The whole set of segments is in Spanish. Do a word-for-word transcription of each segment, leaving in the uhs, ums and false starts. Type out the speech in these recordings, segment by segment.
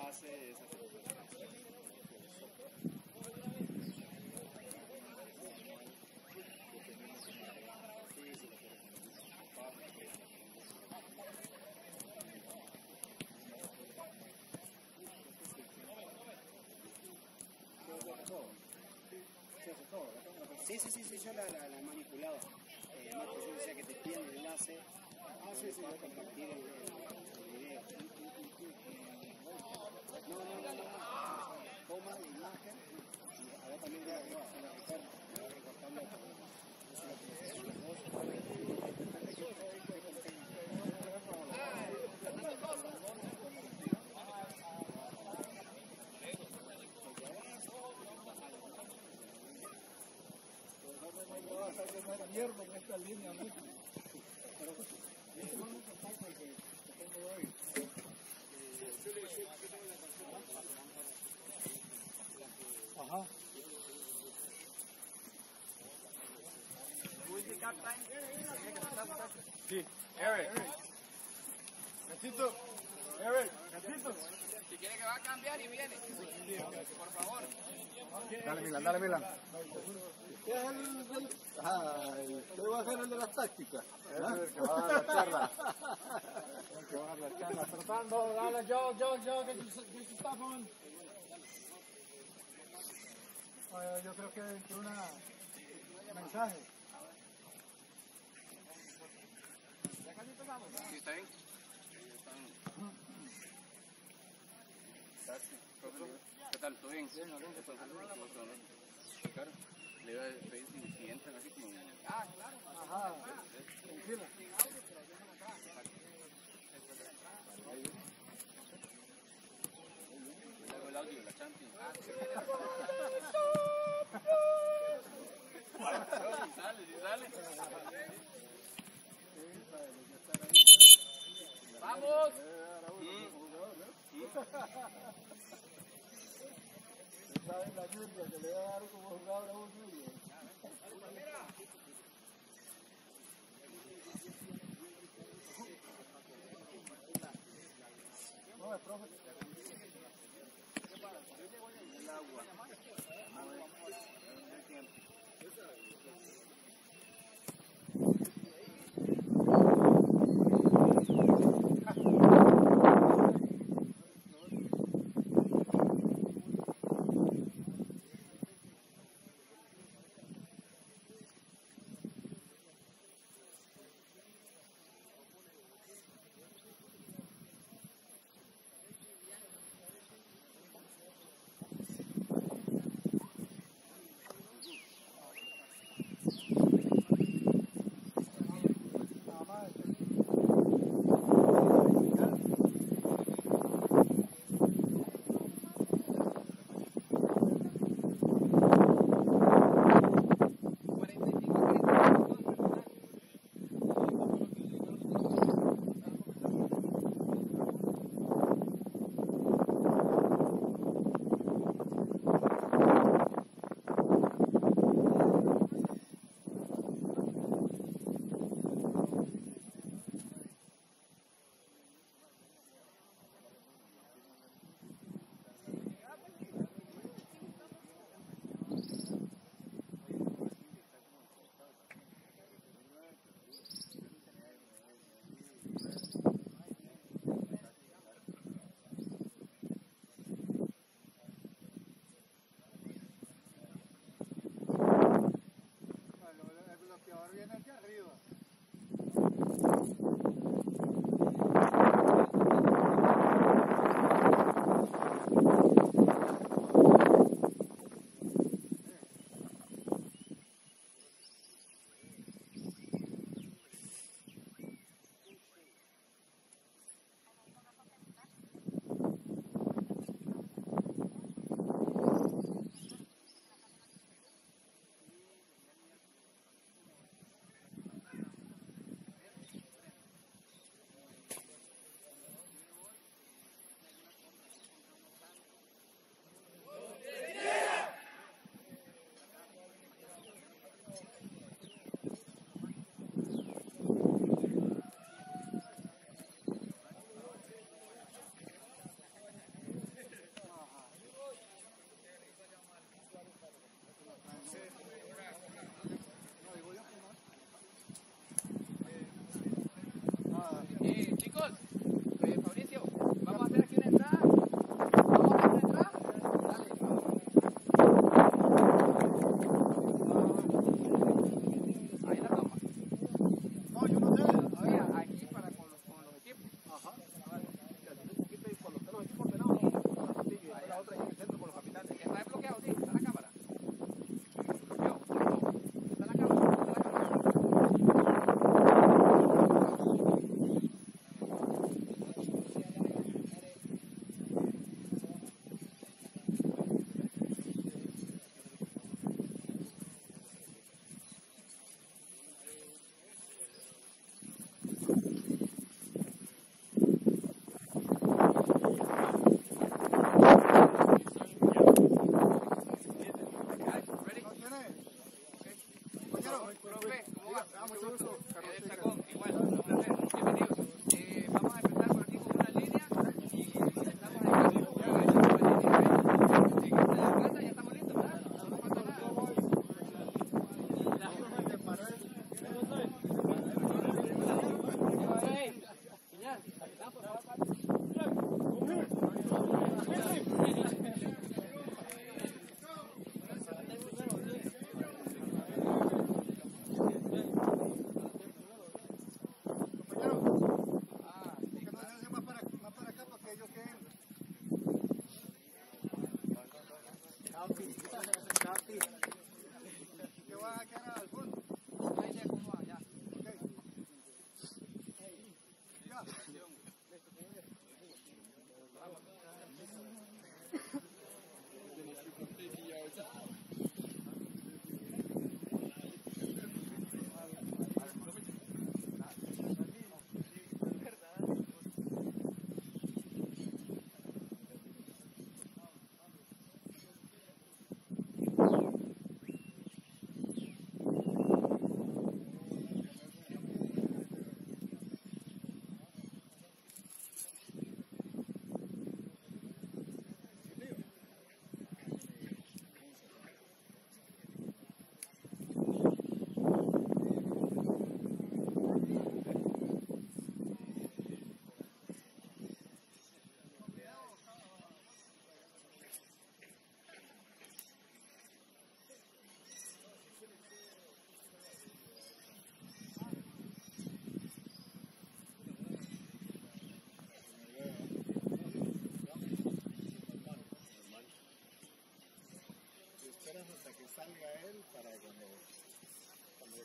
enlace, esa Sí, sí, sí, sí, yo la, la, la he manipulado. Eh, Marco, yo decía que te piden el enlace. Ah, sí, sí, para compartir el, el, el video. No, no, no, no. Toma la imagen. Y ahora también voy a recortar. Voy a recortarlo. Eso es lo que es los dos. Mierda en esta línea mismo. Pero este es un contacto que tengo hoy. Ajá. Sí, Eric. Gatito. Eric, gatito. Si quiere que va a cambiar y viene. Por favor. Dale, Milan, dale, Milan. ¿Qué es el, el... Ay, ¿qué va a hacer el de las tácticas? ¿Ah? El que va a dar la charla. El que va a dar la charla. Tratando, dale, yo, yo, yo, que tú estás con... Yo creo que entró una mensaje. ¿Ya casi empezamos? Sí, está bien. ¿Qué tal? ¿Todo bien? Bien, ¿no? Claro. Le iba a pedir si entran así como... Ah, claro. Ajá. Tranquila. Le hago el audio de la Champions. Si sale, si sale. ¡Vamos! ¿Sabes la lluvia que le va a dar como jugador a un niño? No, el profe. El agua.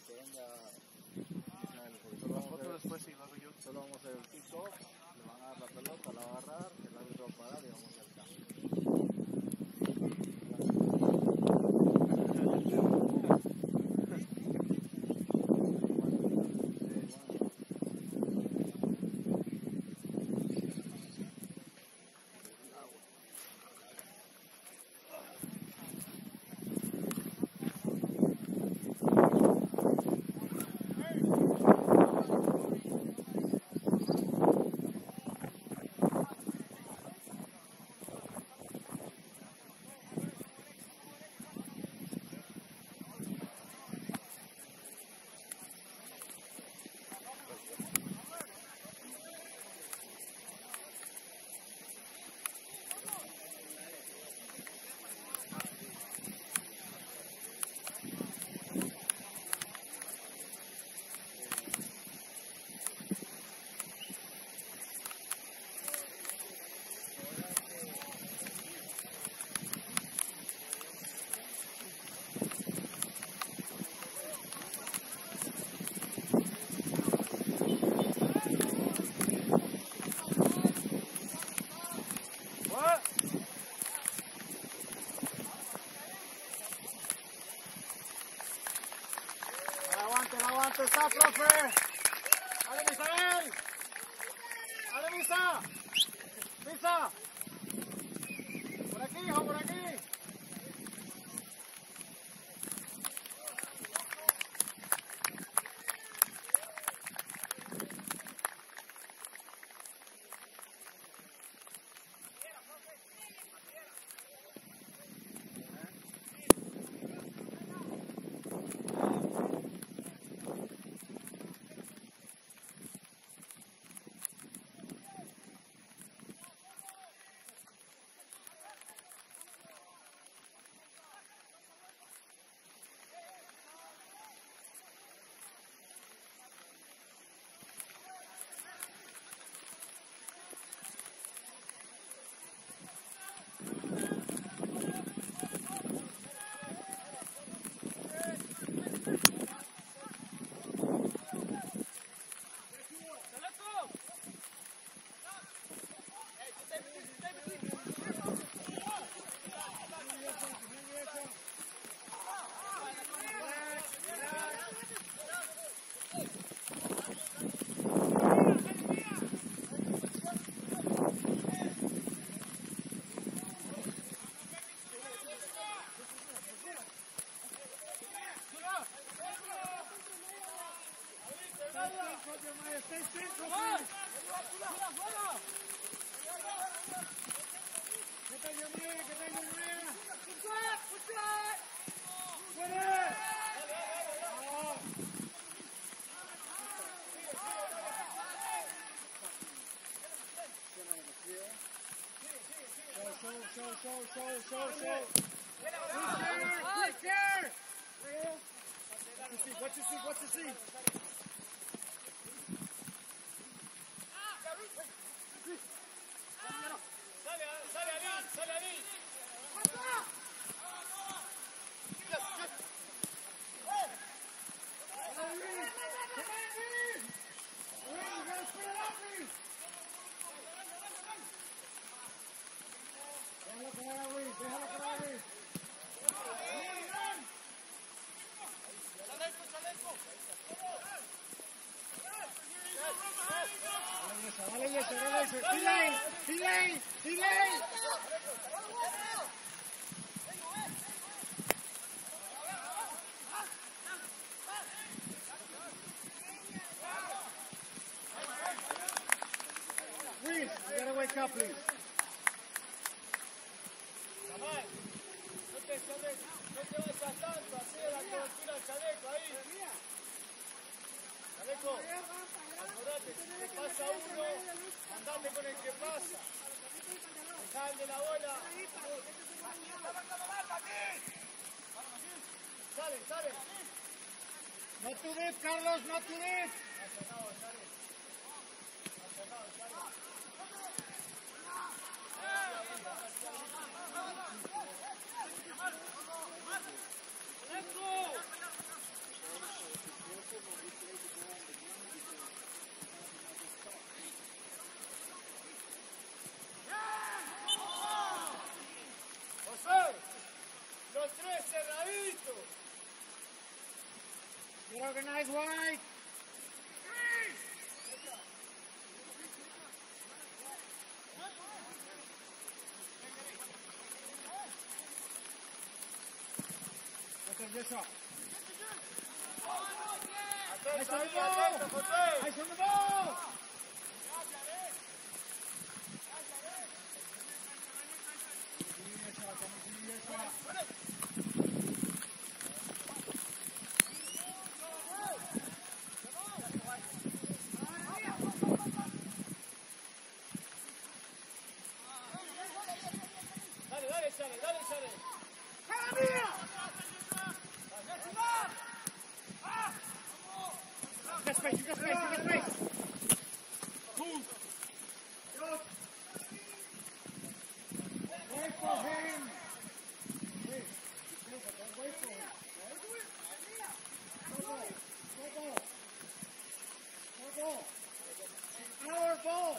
que venga Ismael, porque solo vamos, a hacer, después sí, lo hago yo. solo vamos a hacer el kick-off, le van a dar la pelota, la va a agarrar, el árbitro va a parar y vamos a hacer el cambio. ¡Aguante, está, profe! ¡Ale, Misael! ¡Ale, Misa! ¡Misa! ¡Por aquí, hijo, por aquí! Show, show, show, show, show. Quick here! What you see? What you see? Sale, sale Ali, sale Ali. Delay! Delay! Delay! Please, you gotta wake up, please. No te vayas tanto, así de la cobertura al chaleco ahí. Chaleco, acordate, te pasa uno, andate con el que pasa. Dejá el de la bola. Sale, sale. No to deep, Carlos, no to deep. Let's go! Organize wide. Yes, sir. Nice on the ball! Nice on the ball! Dale, dale, Chale, dale, Chale. ¡Cara mía! Get space, you get space, you get space. Move. Wait for him. Wait. Wait for him. Go ball. Go ball. Go ball. It's our ball.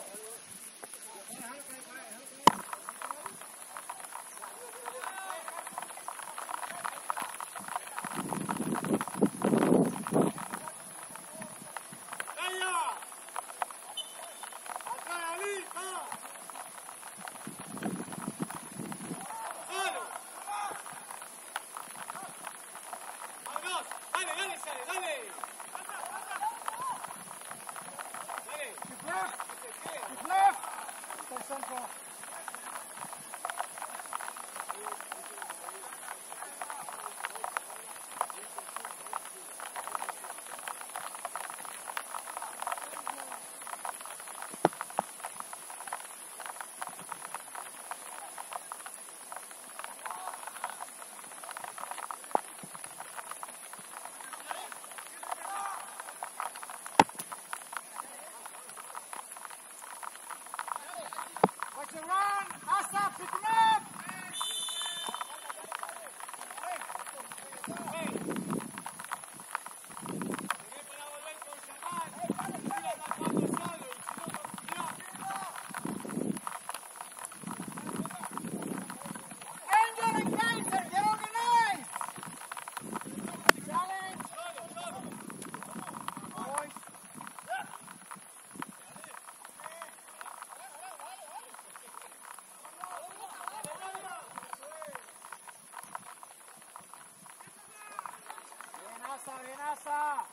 Bienaza.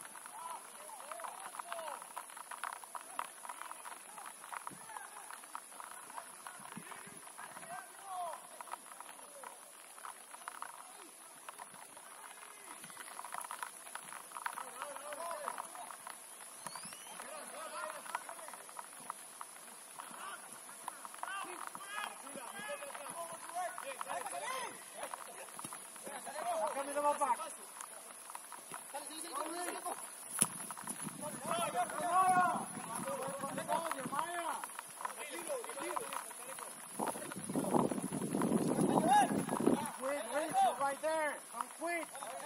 Right there, come quick.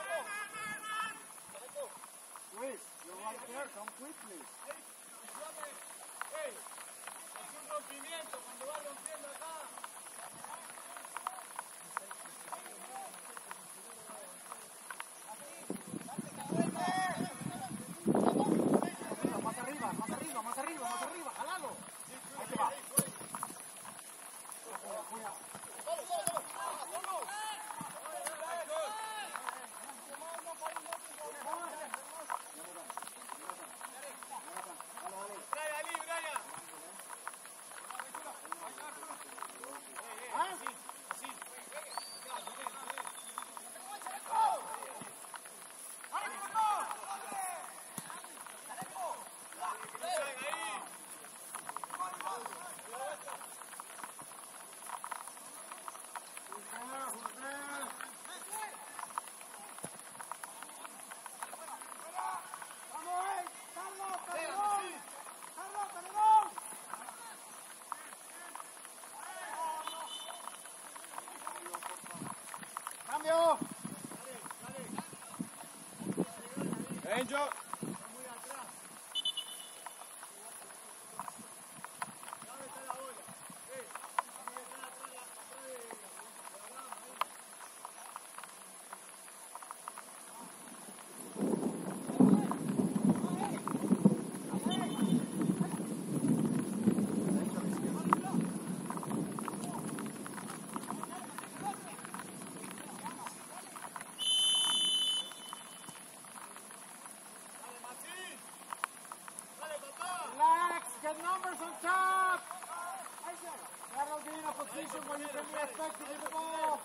Luis, you're right there, come quickly. Hey, es un rompimiento cuando va rompiendo acá. Más arriba, más arriba, más arriba, más arriba, jalalo. Ahí te va. Cuidado. Cambio. Angel. formation when you can be effective with the ball.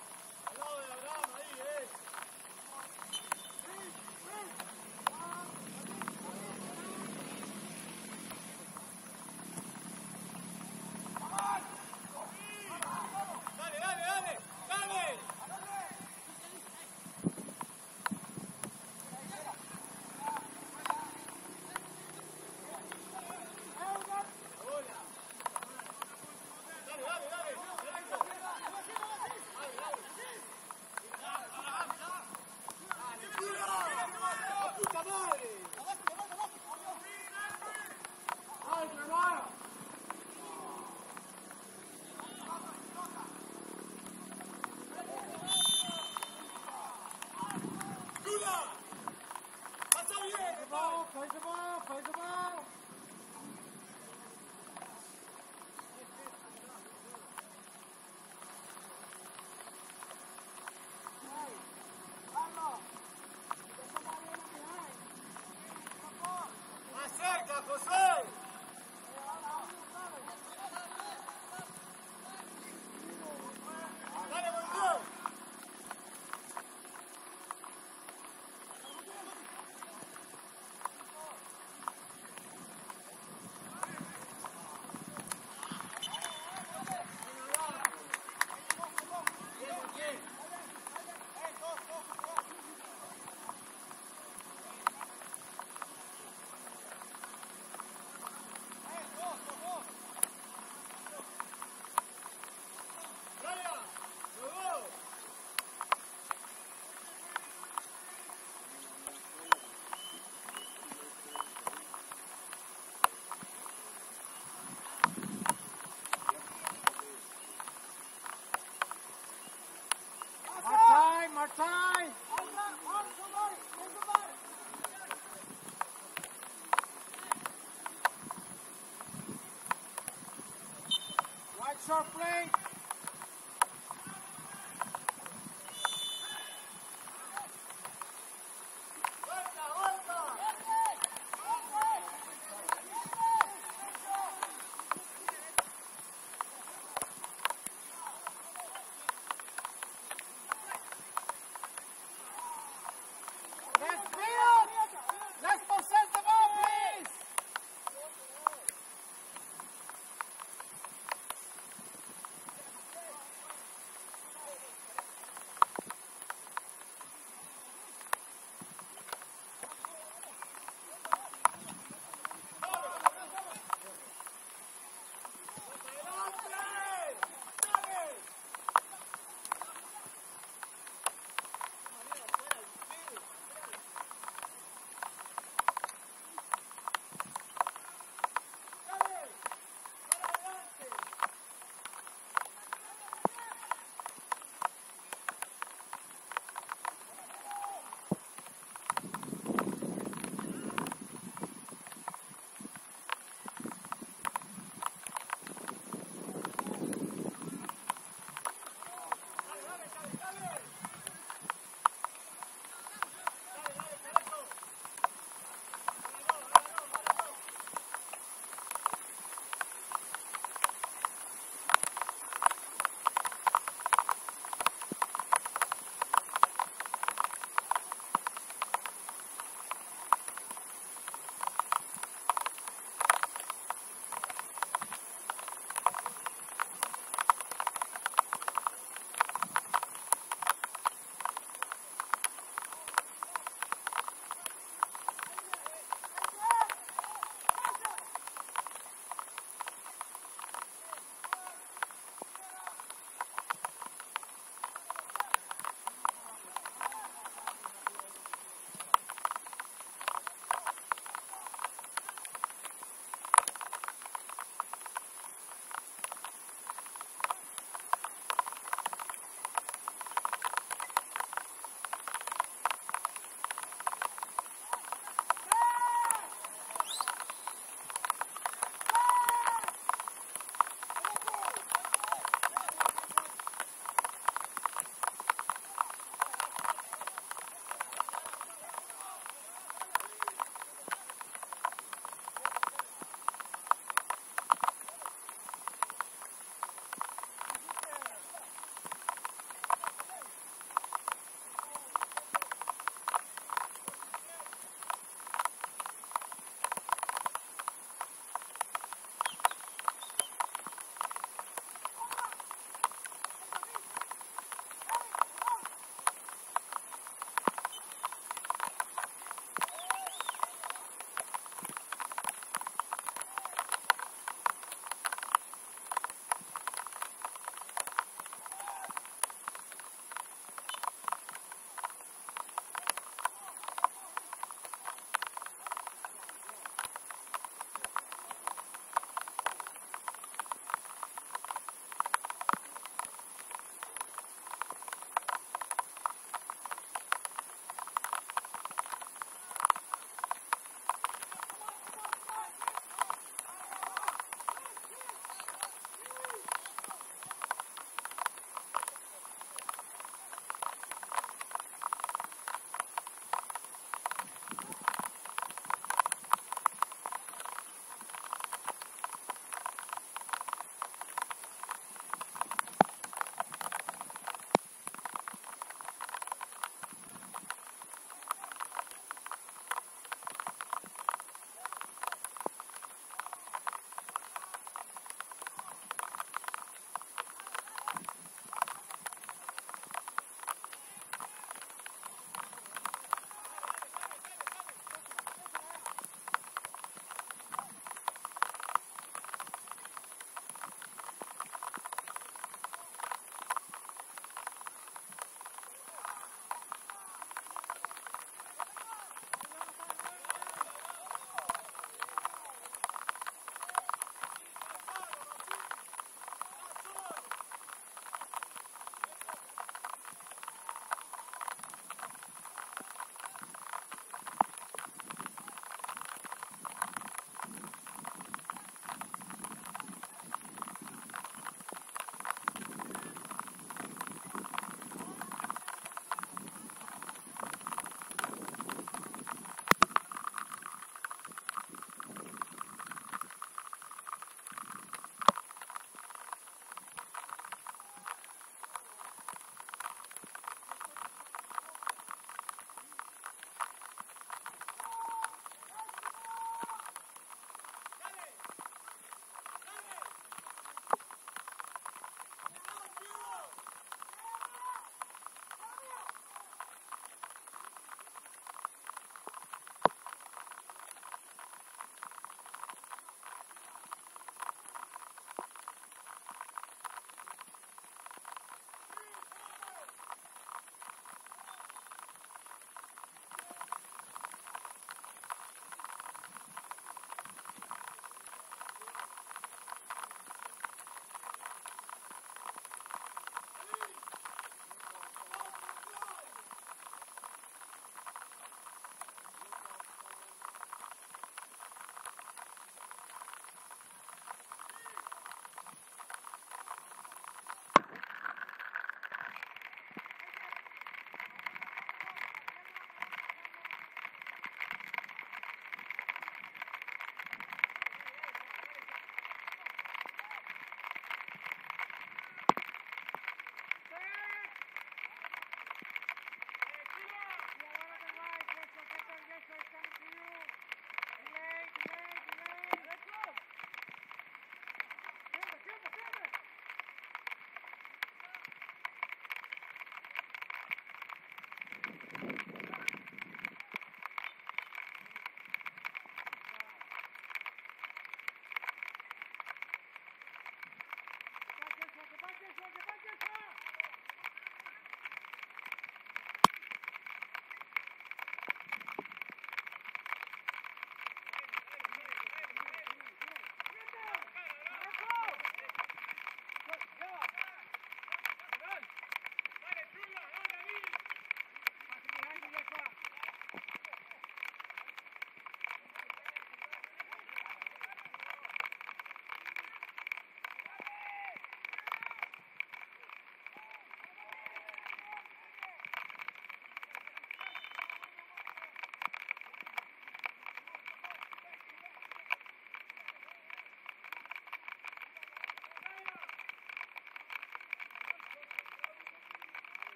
Martin! Right short flank!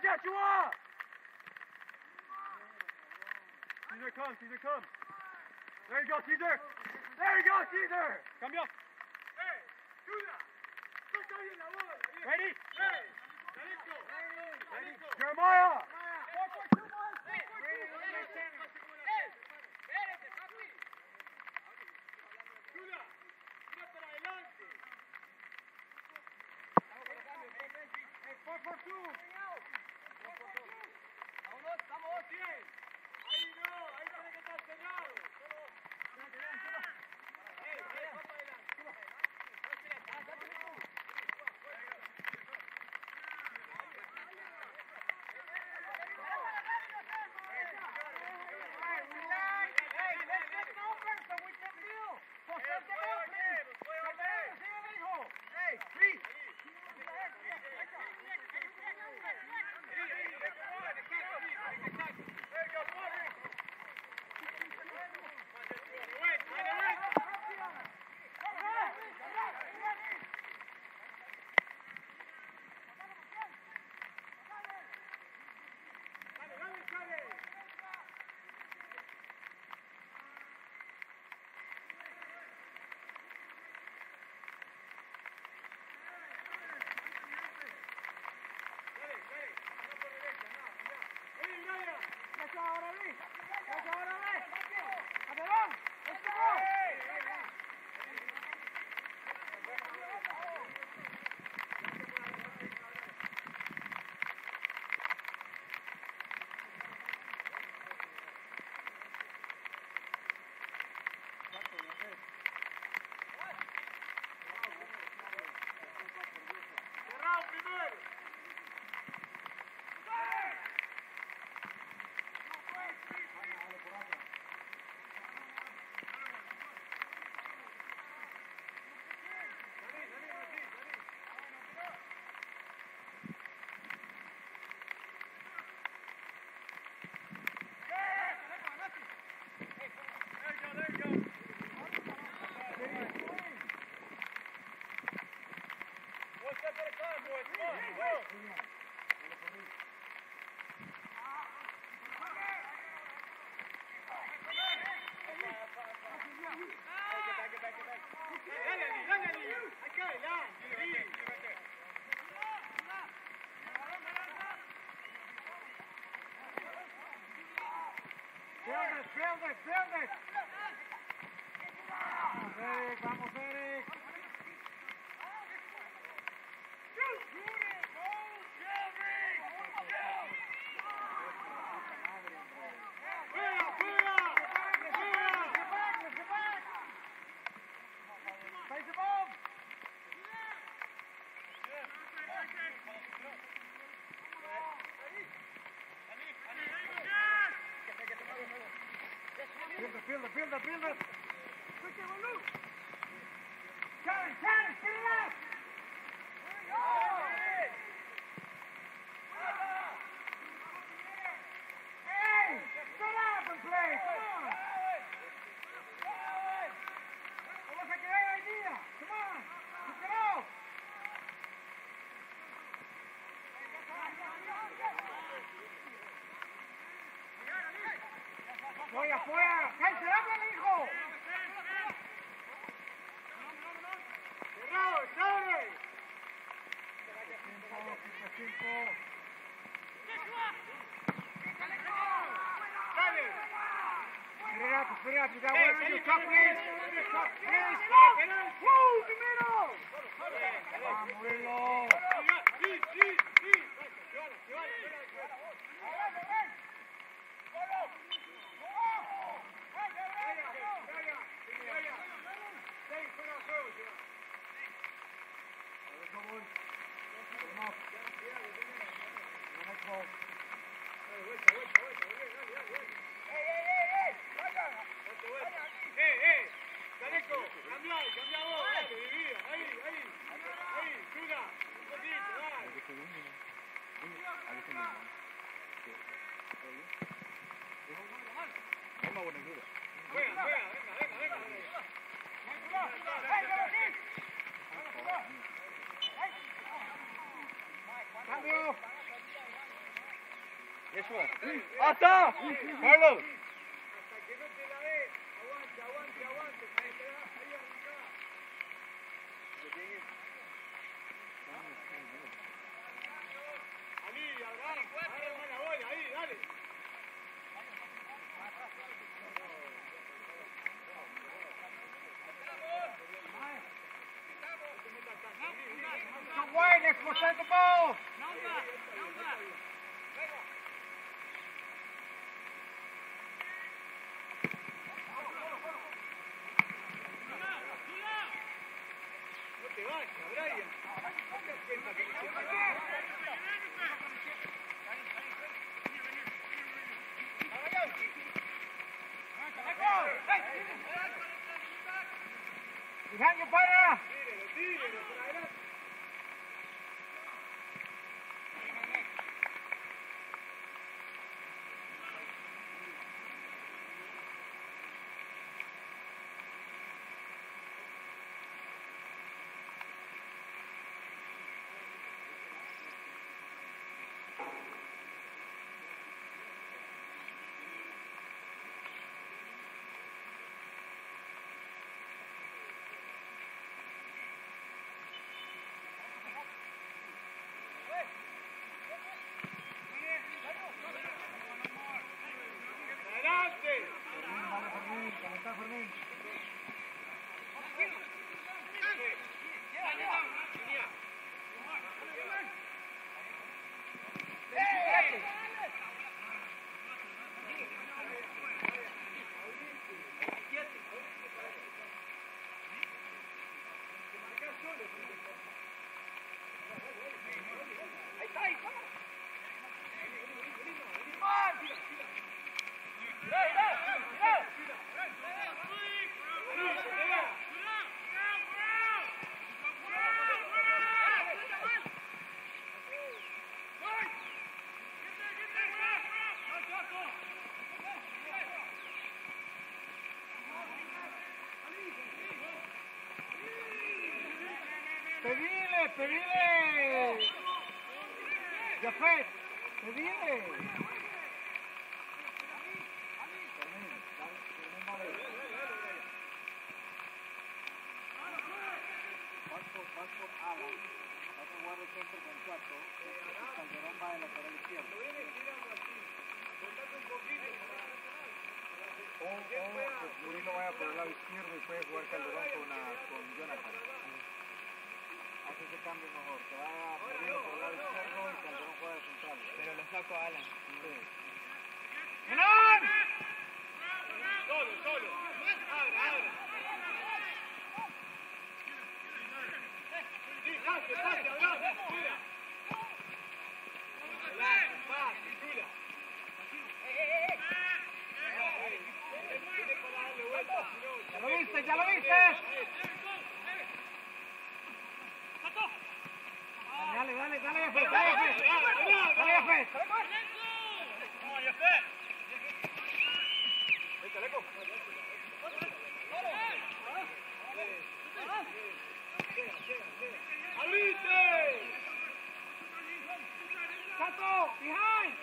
Joshua! Caesar, come, Caesar, come. There you go, Caesar. There you go, Caesar. Cambio. Ready? Ready? Jeremiah. Build it, build it, build it! Eric, vamos, Eric! Build it, build it, build it, build it! Challenge, challenge, get it up! Hey, get up and play, come on! Vamos a quedar hoy día, come on, pick it up! Voy afuera, ¡cállate, háblale, hijo! ¡Cerrado, sobre! ¡Dale! Split up, split up, you got one on your top, please! Hey, stop! ¡Woo, primero! ¡Vamos, Murillo! ¡Sí, sí, sí! Cambio. suba. ¡Hasta! ¡Carlos! Wide, let's protect the ball! Behind your partner! ¡Pedile, pedile! ¡Jafet, pedile! Vas por, vas por Alan, vas a jugar el centro con Chato, y Calderón va en la lateral izquierdo. O, o Murilo vaya por el lado izquierdo y puede jugar Calderón con, una, con Jonathan. Hace ese cambio mejor, que vaya Murilo por el lado izquierdo y Calderón juega de central. Pero lo saco a Alan. Sí. ¡Menor! Solo, solo. Abre, abre. Sí, pase, pase, adelante, tira. Adelante, pase, tira. Tiene para darle vuelta, ¡Ya lo viste, ya lo viste! Dale, dale, dale, Jafet, dale, Jafet. Dale, Jafet. ¡Vamos, Jafet! ¡Vete, Leco! ¡Abrite! ¡Sato! ¡Behind!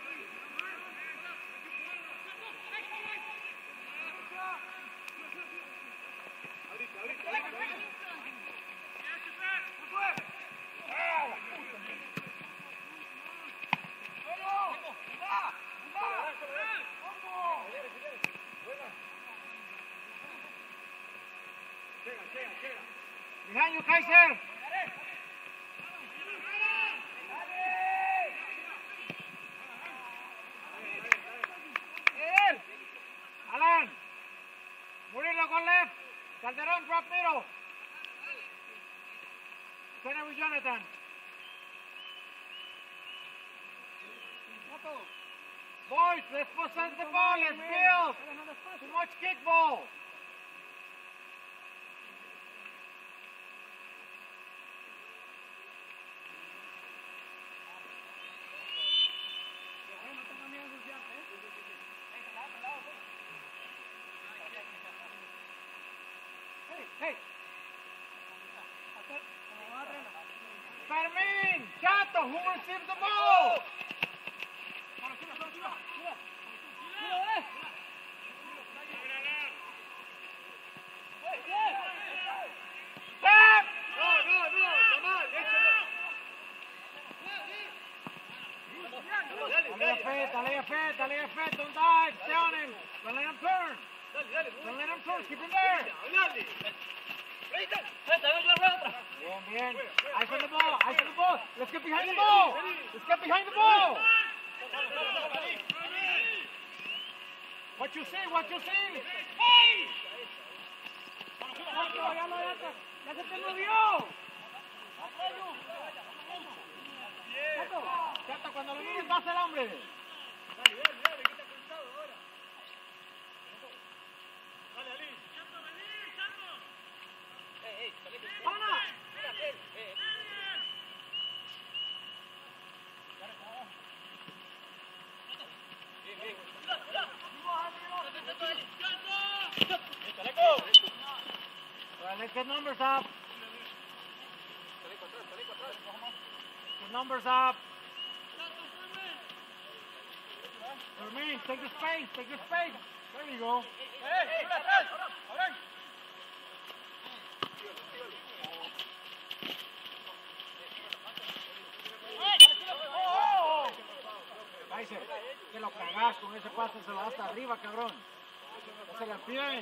¡Abrite, abrite, abrite! Behind you, Kaiser! Alan! Murilo go left! Calderon drop middle! Center with Jonathan! Boys, let's possess the ball, let's build! Too much kickball! Hey! Fermin! Chato, who receives the ball? Dale fit, dale fit, don't dive, stay on him. Don't let him turn. Don't let him turn, keep him there. Bien, bien. Eyes on the ball, eyes on the ball. Let's get behind the ball. Let's get behind the ball. What you see, what you see. Ya se te movió. Chato, cuando lo mires vas el hombre. Dale, dale, dale, que está cansado ahora. Dale, Ali. ¡Pana! Well, let's get numbers up. Get numbers up. For me, take the space, take the space. There you go. Kaiser, que lo cagas con ese pase, se lo da hasta arriba, cabrón. No se la piden.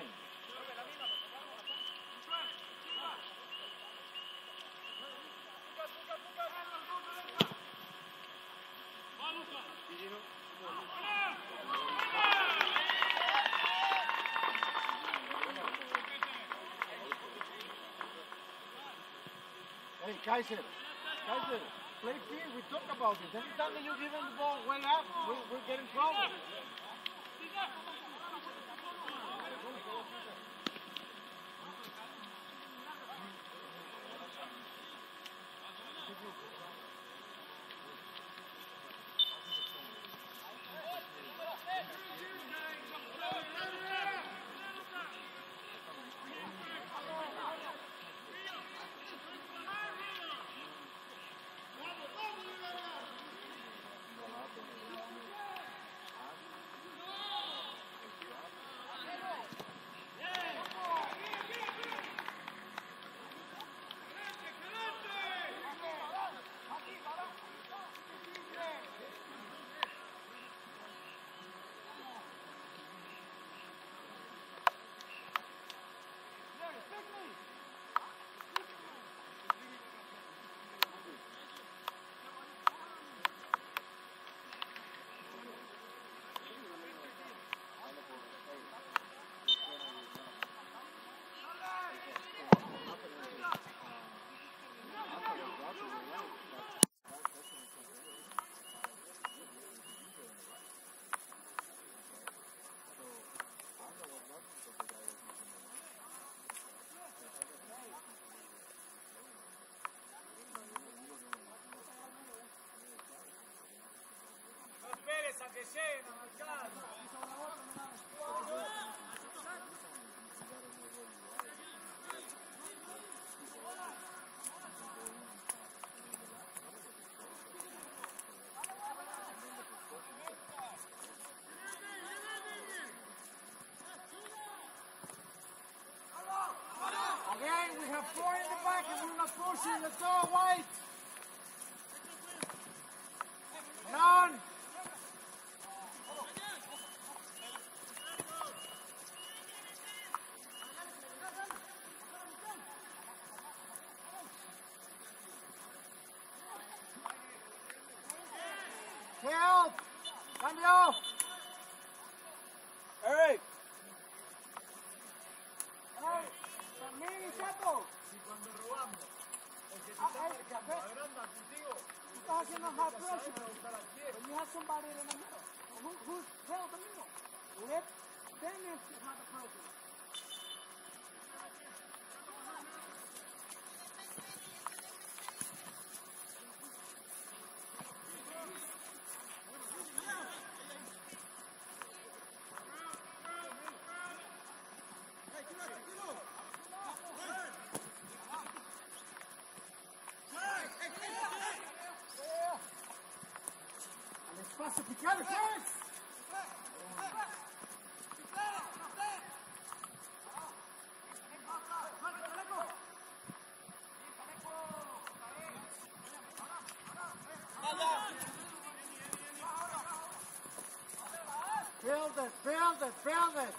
Hey, Kaiser, Kaiser, play team, we talk about this. Anytime that you give him the ball well up, we, we're getting trouble. Que llena, marcado. Again, we have four in the back and we're not pushing. Let's go, White. None. Help! Cambio! Eric! Hey, también, Chato. Y cuando robamos, el que se Ah, está hey, marcando, hey. agranda contigo. Tú estás haciendo hot pressure. Usar al pie. When you have somebody in the middle, who, who's held the middle? Let them answer hot pressure. Al espacio picado, ¿sabes? it, build it.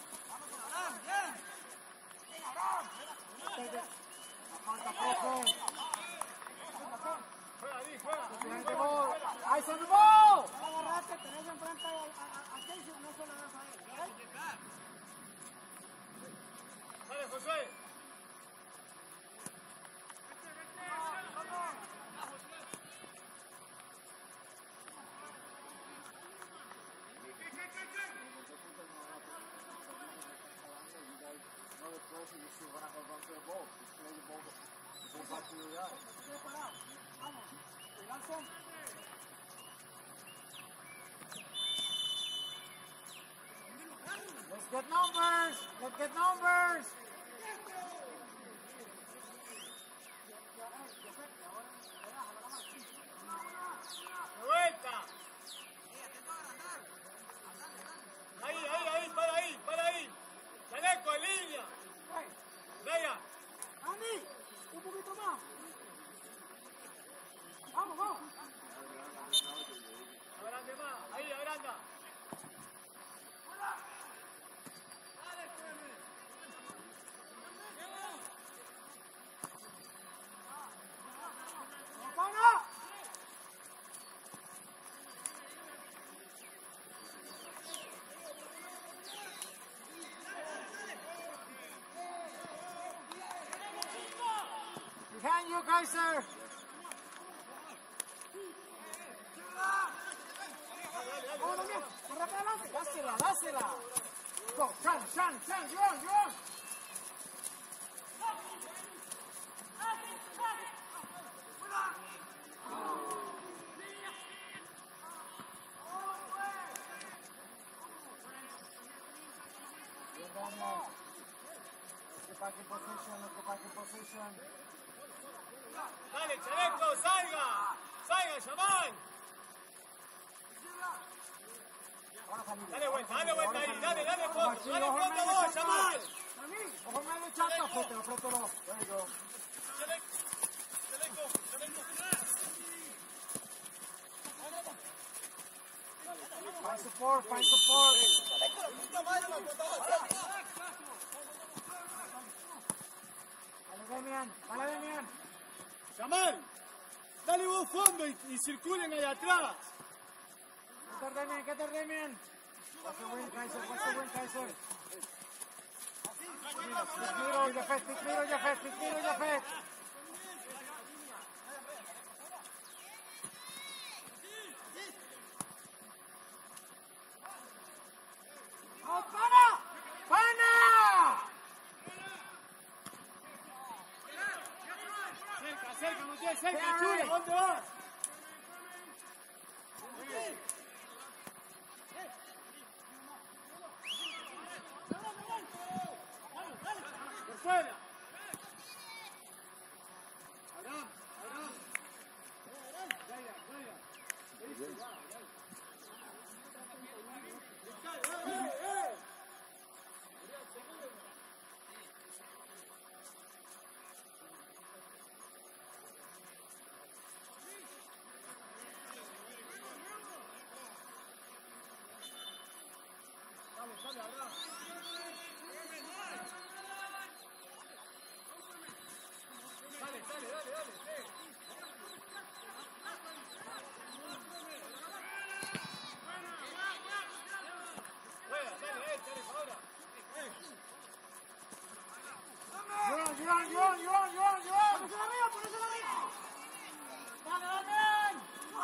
Take it. Marca, profe. Behind the ball. Eyes on the ball. Agarrate, tenés enfrente a, a, a Casey, no se la das a él. ¿Right? Dale, José. Let's get numbers. Let's get numbers. Vuelta. Ahí, ahí, ahí, para ahí, para ahí. Chaleco en línea. Vaya. Andy, un poquito más. Vamos, vamos. Agrande más. Ahí, agranda. ¡Vamos! Behind you, Kaiser. Dásela, dásela. Go, Chan, Chan, Chan, you're on, you're on. Let's get back in position, let's get back in position. Dale, Chaleco, salga. Salga, Yamal. Dale vuelta, dale vuelta ahí. Dale, dale fondo. Dale fondo vos, Yamal. Ojo medio chato, apretelo, apretelo. There you go. Chaleco, Chaleco, Chaleco. Find support, find support. Dale, Demian, dale, Demian. Yamal, dale vos fondo y, y circulen ahí atrás. Get there, Demian, get there, Demian. What's the win, Kaiser? What's the win, Kaiser? Tiro, Jafet, tiro, Jafet, tiro, Jafet. ¡Oh, pana! ¡Pana! Cerca, cerca, Montiel, cerca, Chulo, ¿dónde vas? Por fuera. Abraham, Abraham. Vaya, vaya. Dale, Abraham. Dale, dale, dale, dale. Juega, dale, eh, dale, ahora. You're on, you're on, you're on, you're on, you're on, you're on. ¡Ponese la mía, ponese la mía! Dale, Damian.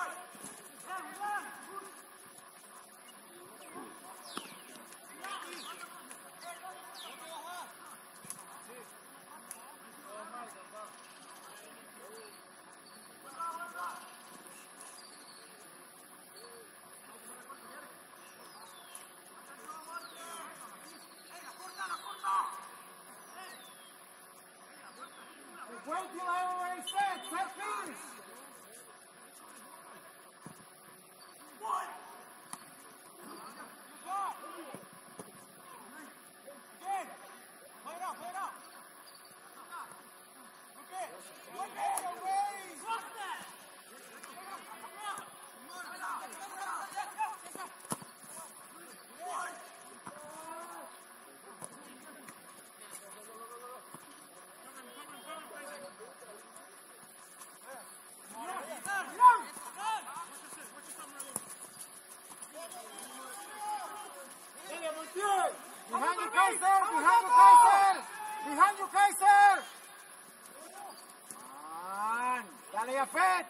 Wait till I already said, set piece. Dale, Jafet.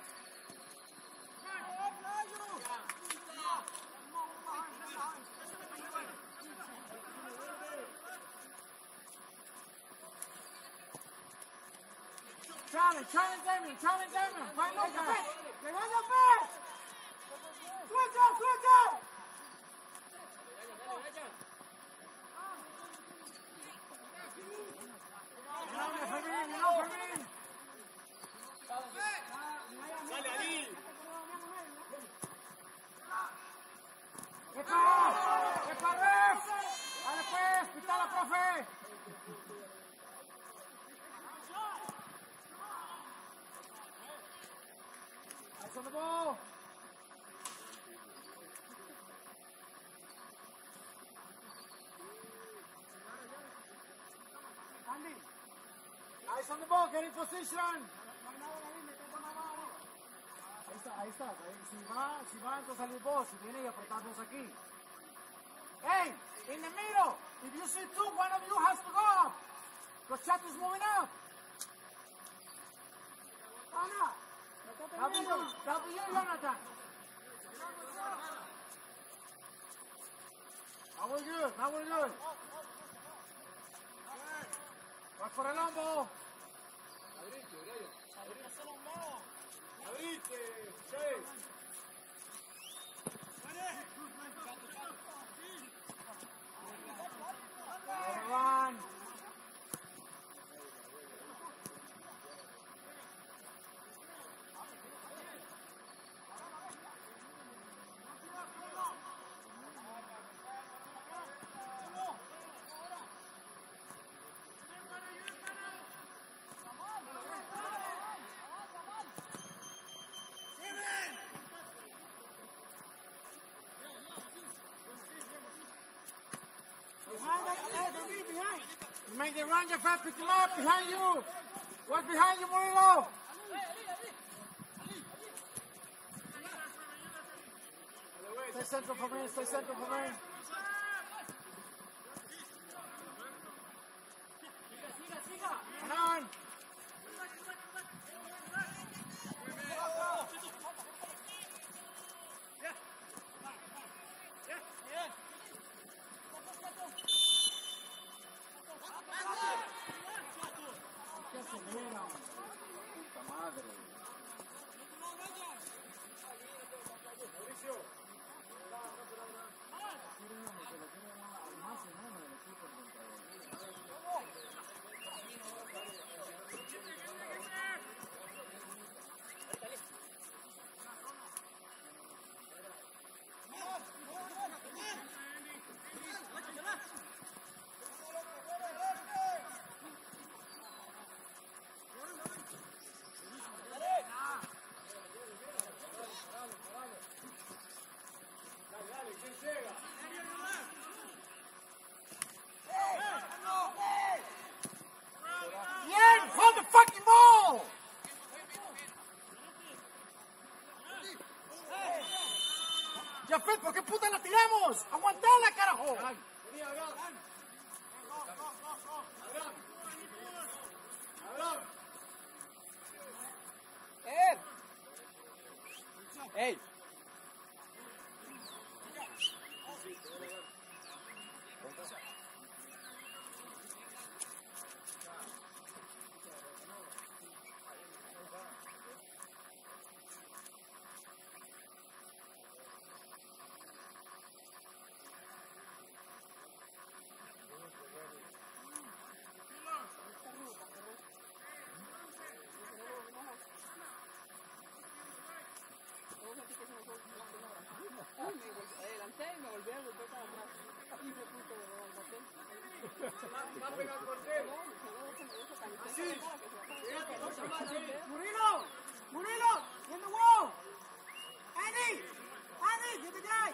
Challenge, challenge Damien, challenge Damien. Find out Jafet. ¡Le va Jafet! ¡Suelta, suelta! ¡No, Fermín, no, Fermín! ¡Dale, Ali! ¡Epa! ¡Epa, ref! ¡Dale pues! ¡Pitala, profe! ¡Ahí on the ball! Andy! Eyes on the ball, get in position! Ahí está, ahí está. Si va, si va, entonces salir vos. Si viene y apretamos aquí. Hey, in the middle. If you see two, one of you has to go up. Because Chat is moving up. Ana, W, W, Jonathan. Now we're good, now we're good. Watch for el hombro. ¡Abrite! ¡Seis! Run. Behind that, hey, they're really behind. You make the run, Jafet, pick him up, behind you. What's behind you, Murillo? Stay central for me, stay central for me. Come on. Hold the fucking ball! Jafet, ¿por qué puta la tiramos? ¡Aguantala, carajo! ¡Eh! ¡Ey! Adelanté y me volví a volver para atrás. Y me puso de nuevo al botón. Murillo! Murillo! In the wall! Andy! Andy, get the guy!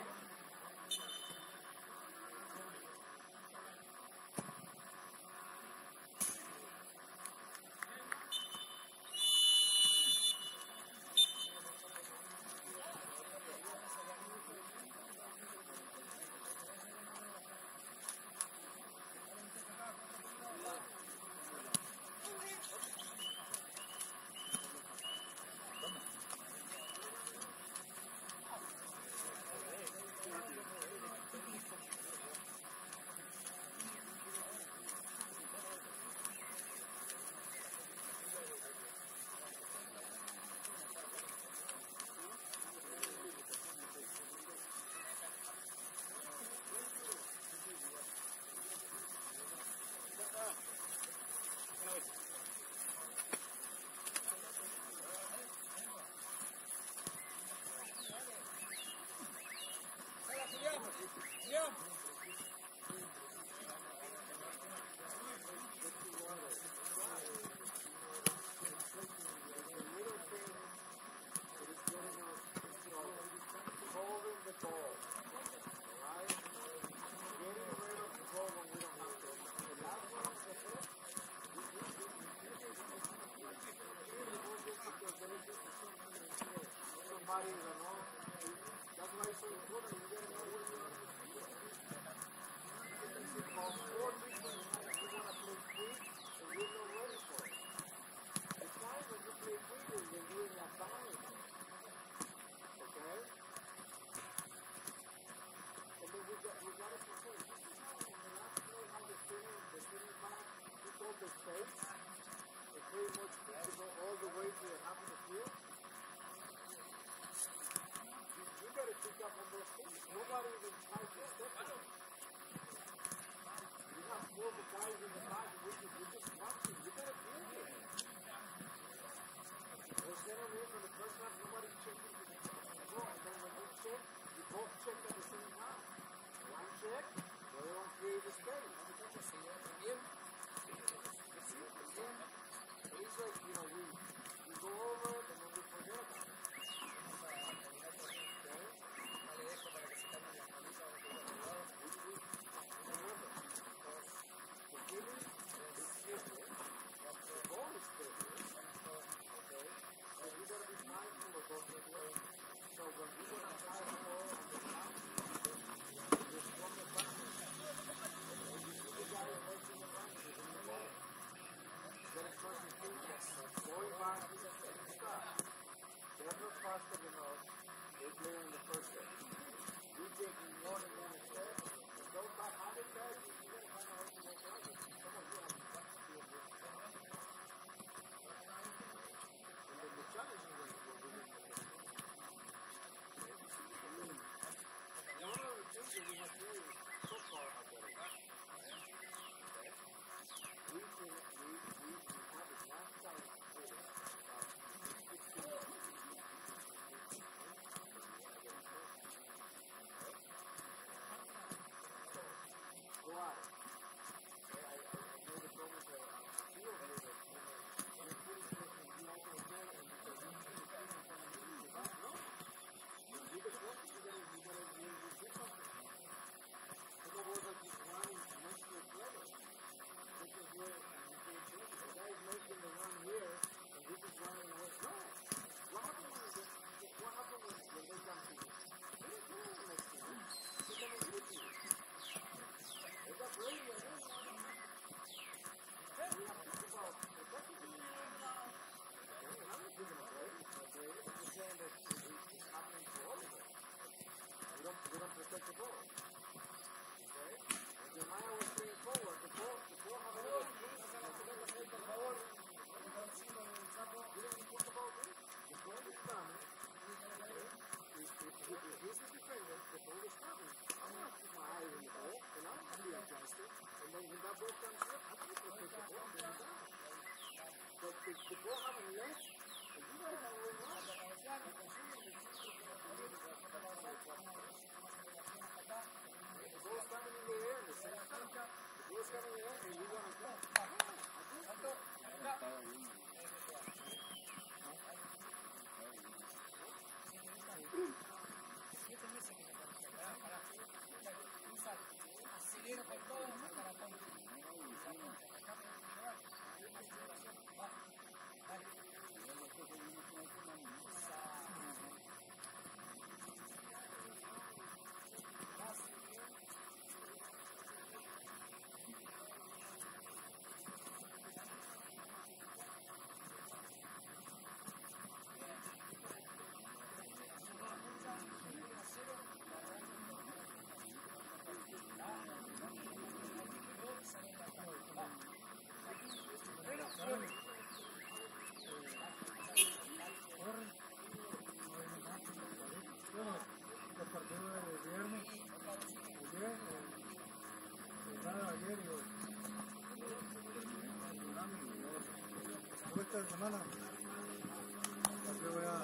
esta semana. Así voy a...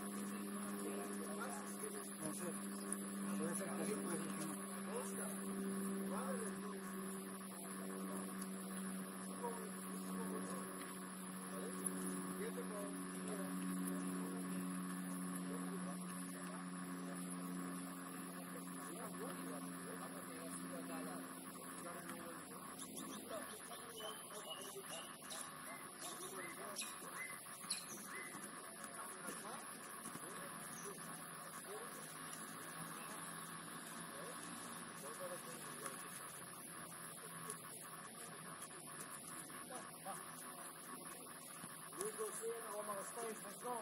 No sé. Puede ser que sí, puede ser que no. Let's go.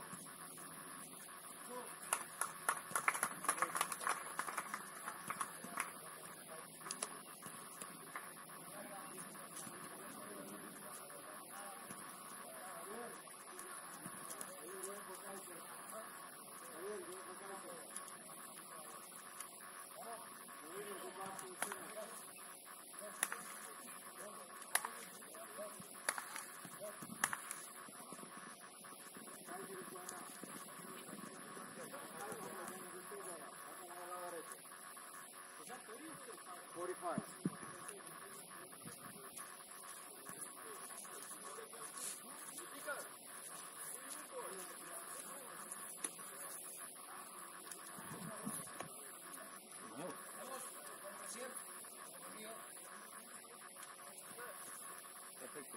forty-five. Perfecto.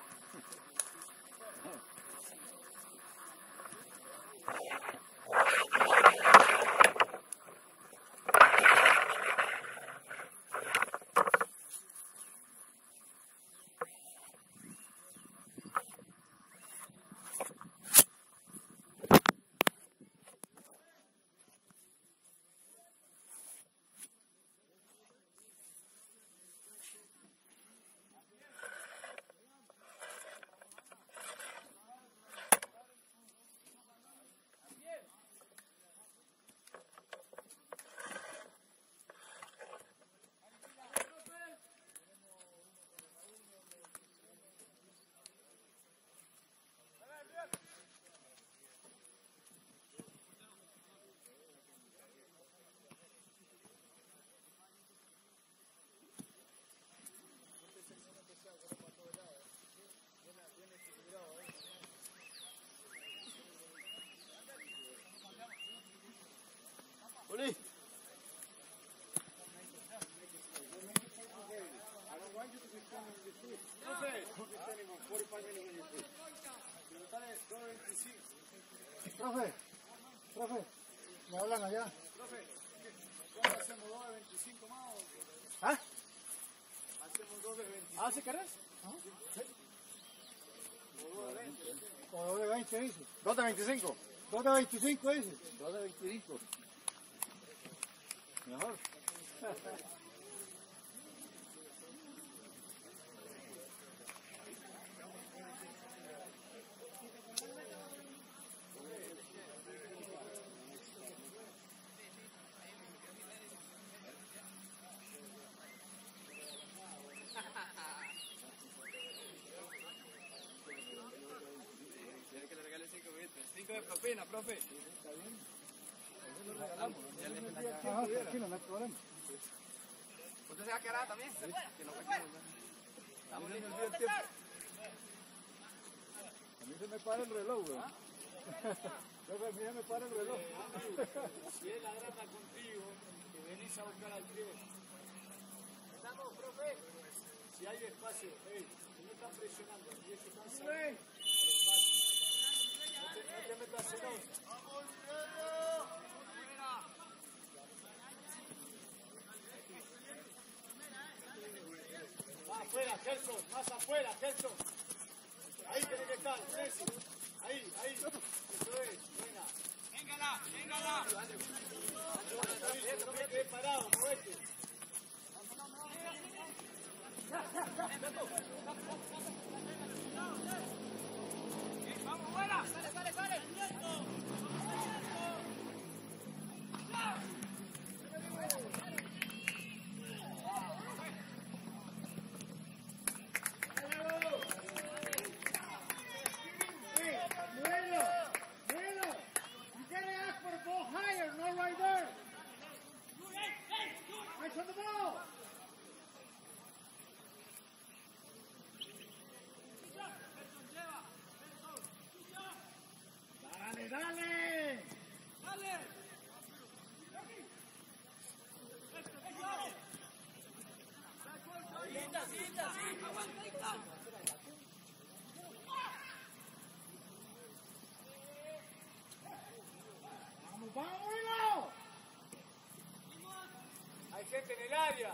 Oli. Profe, profe, me hablan allá. Profe, ¿cómo hacemos dos de veinticinco más? ¿Ah? Hacemos dos de veinticinco. ¿Ah, si querés? ¿Ah? Sí. O dos de veinte. O dos de veinte, dice. ¿dos de veinticinco? dos de veinticinco, dice. dos de veinticinco. Mejor. Tiene que le regale cinco veinte. cinco de propina, profe. Está bien. Ya le Ah, tranquilo, no hay problema. ¿Usted se va a quedar también? Sí. Que no Estamos A mí se me listos. olvida el tiempo. A mí se me para el reloj, güey. Profe, a mí se me para el reloj. Si él agranda contigo, que venís a buscar al pie. ¿Estamos, profe? Si hay espacio, hey, si no están presionando, y ellos están Sí. saliendo, al espacio. No te, no te metas en once. Más afuera, Gelson, más afuera, Gelson. Ahí tiene que estar, Messi. Ahí, ahí. Eso es, venga. Véngala, véngala. No me quedé parado, movete. Vamos, fuera. Sale, sale, sale. Gente en el área.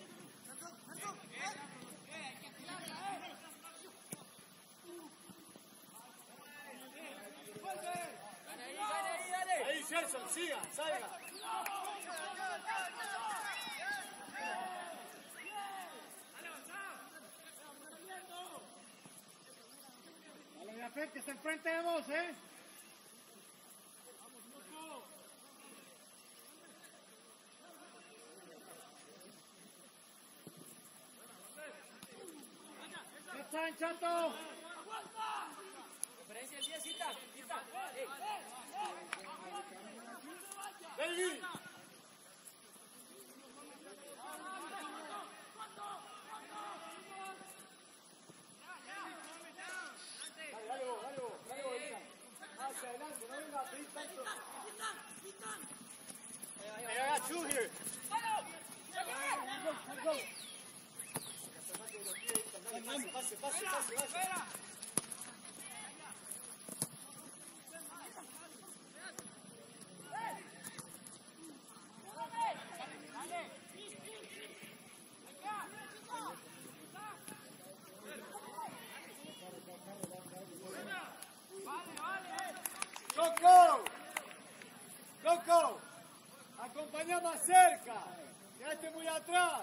Ahí, Gerson, siga, salga. A la frente, está enfrente de vos, ¿eh? ¡Está, chato! Referencia el diez, cita, cita. Baby. Dale, dale vos, dale vos, dale vos, Lina. Hacia adelante, no venga a pedir tanto. Hey, I got two here. Go, go. Pase, pase, pase, pase, pase. Coco, Coco, acompaña más cerca, quédate muy atrás.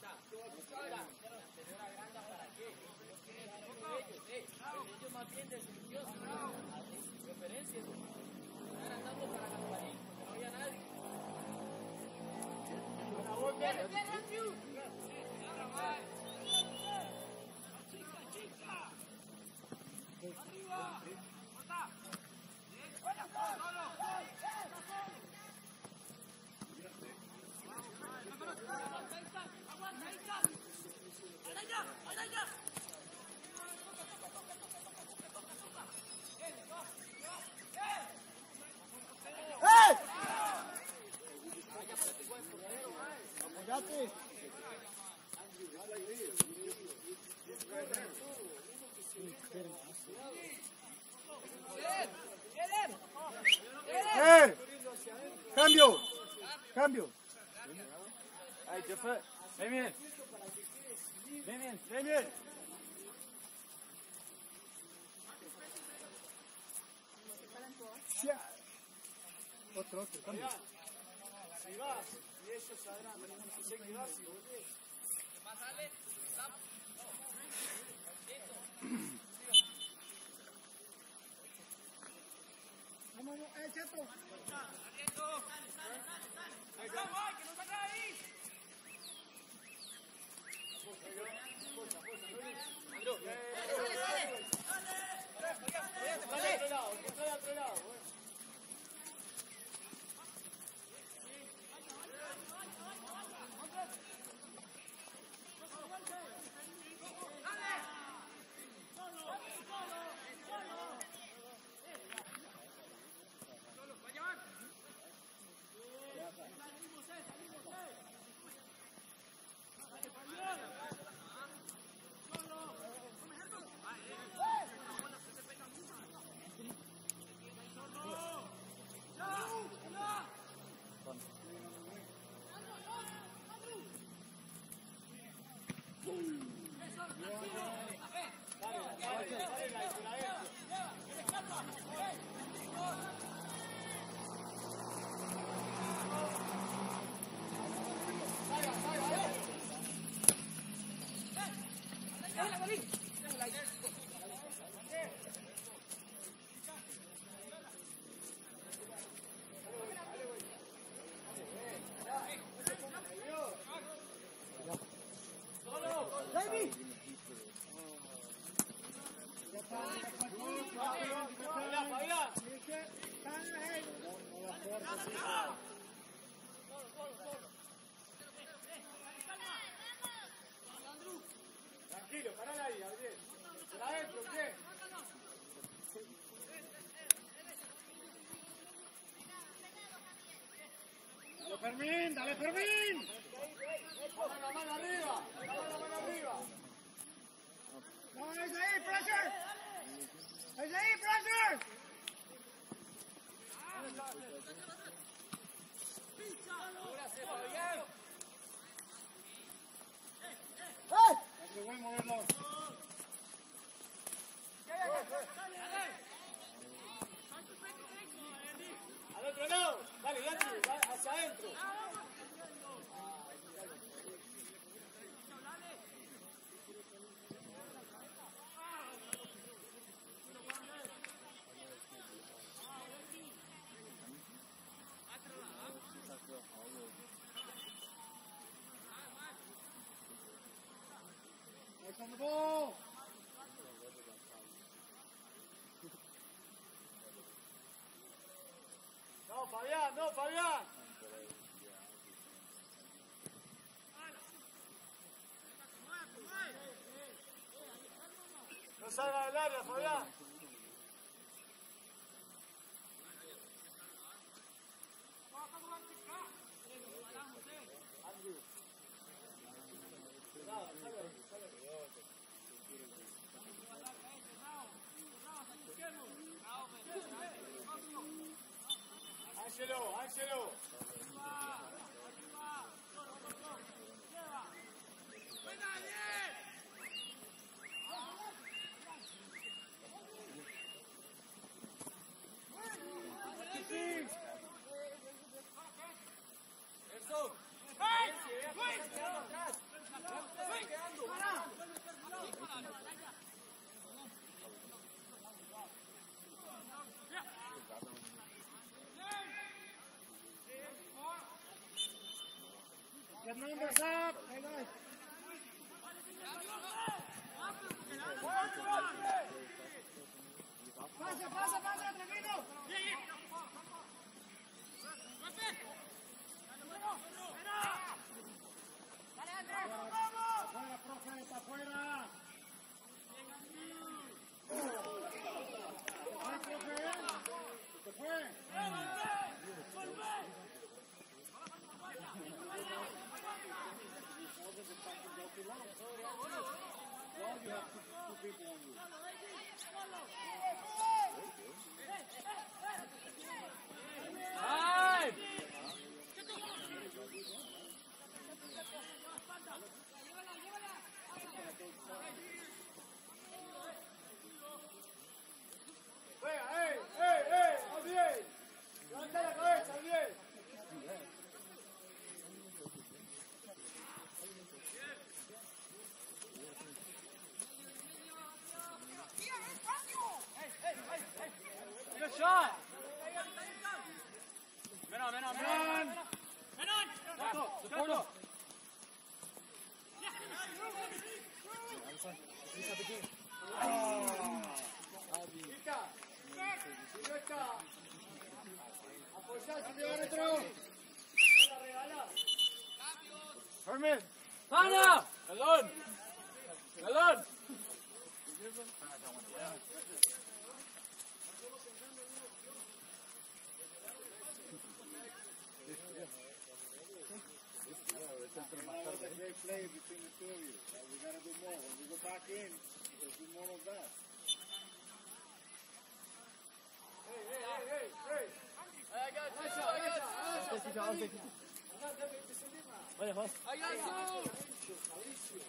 Ellos más bien deliciosos, referencias, están andando para la pared, no había nadie. Apoyate. ¡Eh! ¡Cambio! ¡Cambio! Ay, ¿qué fue? Ven bien. Ven bien, ven bien. Otro, otro, cambio. Si vas y ellos sabrán, no sé qué vas y volvés. ¿Qué pasa, Ale? Vámonos, eh, chato. Ahí va, que no salga ahí. Dale, otro lado, que está de otro lado. Tranquilo, parala ahí, Gabriel. Por adentro, ¿qué? Dale, Fermín, dale, Fermín. Pongan la mano arriba, pongan la mano arriba. No, es ahí, pressure. Es ahí, pressure. Apúrase, Fabián. on the ball. No, Fabián, no, Fabián. No salga del área, Fabián. Ángelo, Ángelo. Get numbers up. Hey, guys. Pasa, pasa, pasa, tranquilo. Afuera, profe, está afuera. Ay, profe. Se fue. Shot! Menon, Menon, Menon! Menon! Sato, Sato! Hermes! ¡Pana! ¡Galón! ¡Galón! Great play between the two of you. Uh, we gotta do more. When we go back in, we'll do more of that. Hey, hey, hey, hey, hey! I got you, I got you, I got you! I got you!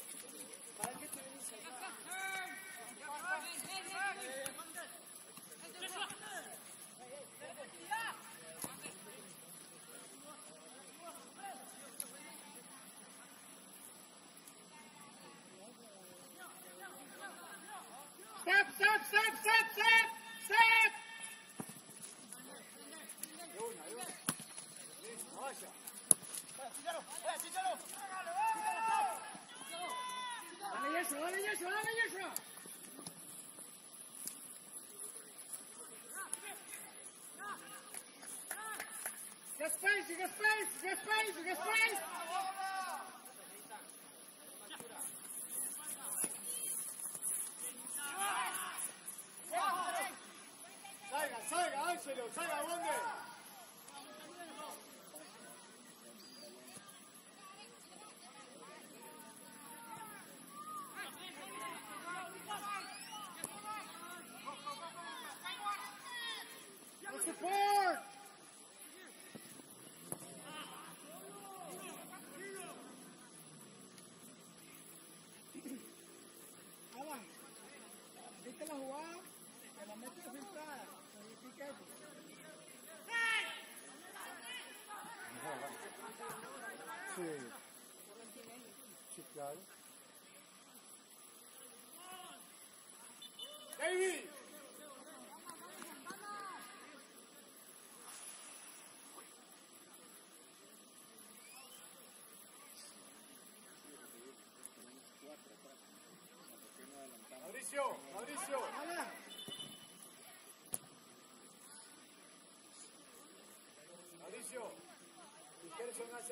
Step, step, step, step, step, step! Dale eso, dale eso, dale eso. Get space, you get space, you get space, you get space. Salga, salga, Ángelo, salga, ¿dónde? The support! Alan, ¿viste la jugada? Que la mete a filtrar. Sí. Sí, claro. David.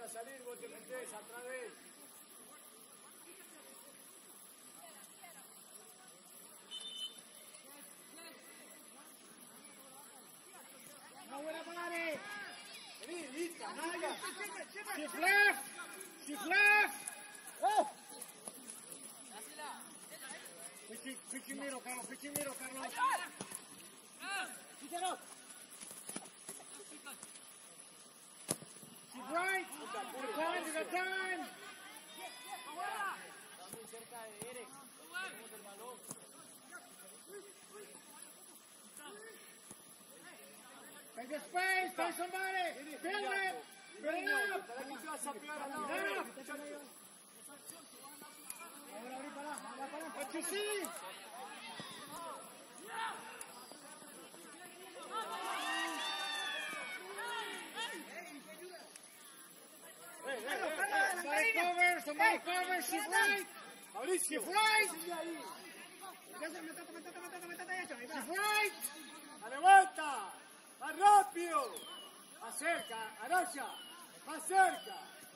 a salir, vos te metés atrás de él. Una buena pare. Vení, lista, nada. Shift left. Shift left. Oh. Pitching middle, Carlos. Pitching middle, Carlos. Pick it up. Shift right. You got time, you got time. Está muy cerca de Eric. Tenemos el balón. Take the space, take somebody. Fill it. Fill it up. ¿Para qué te vas a pegar al lado? Ahora, ahora, para, ahora, para. What you see? Hey, hey, hey. Somebody cover, somebody cover. Shift right. Mauricio. Shift right. Shift Shift right. ¡Dale vuelta! ¡Más rápido! ¡Más cerca! ¡Araya! ¡Más cerca!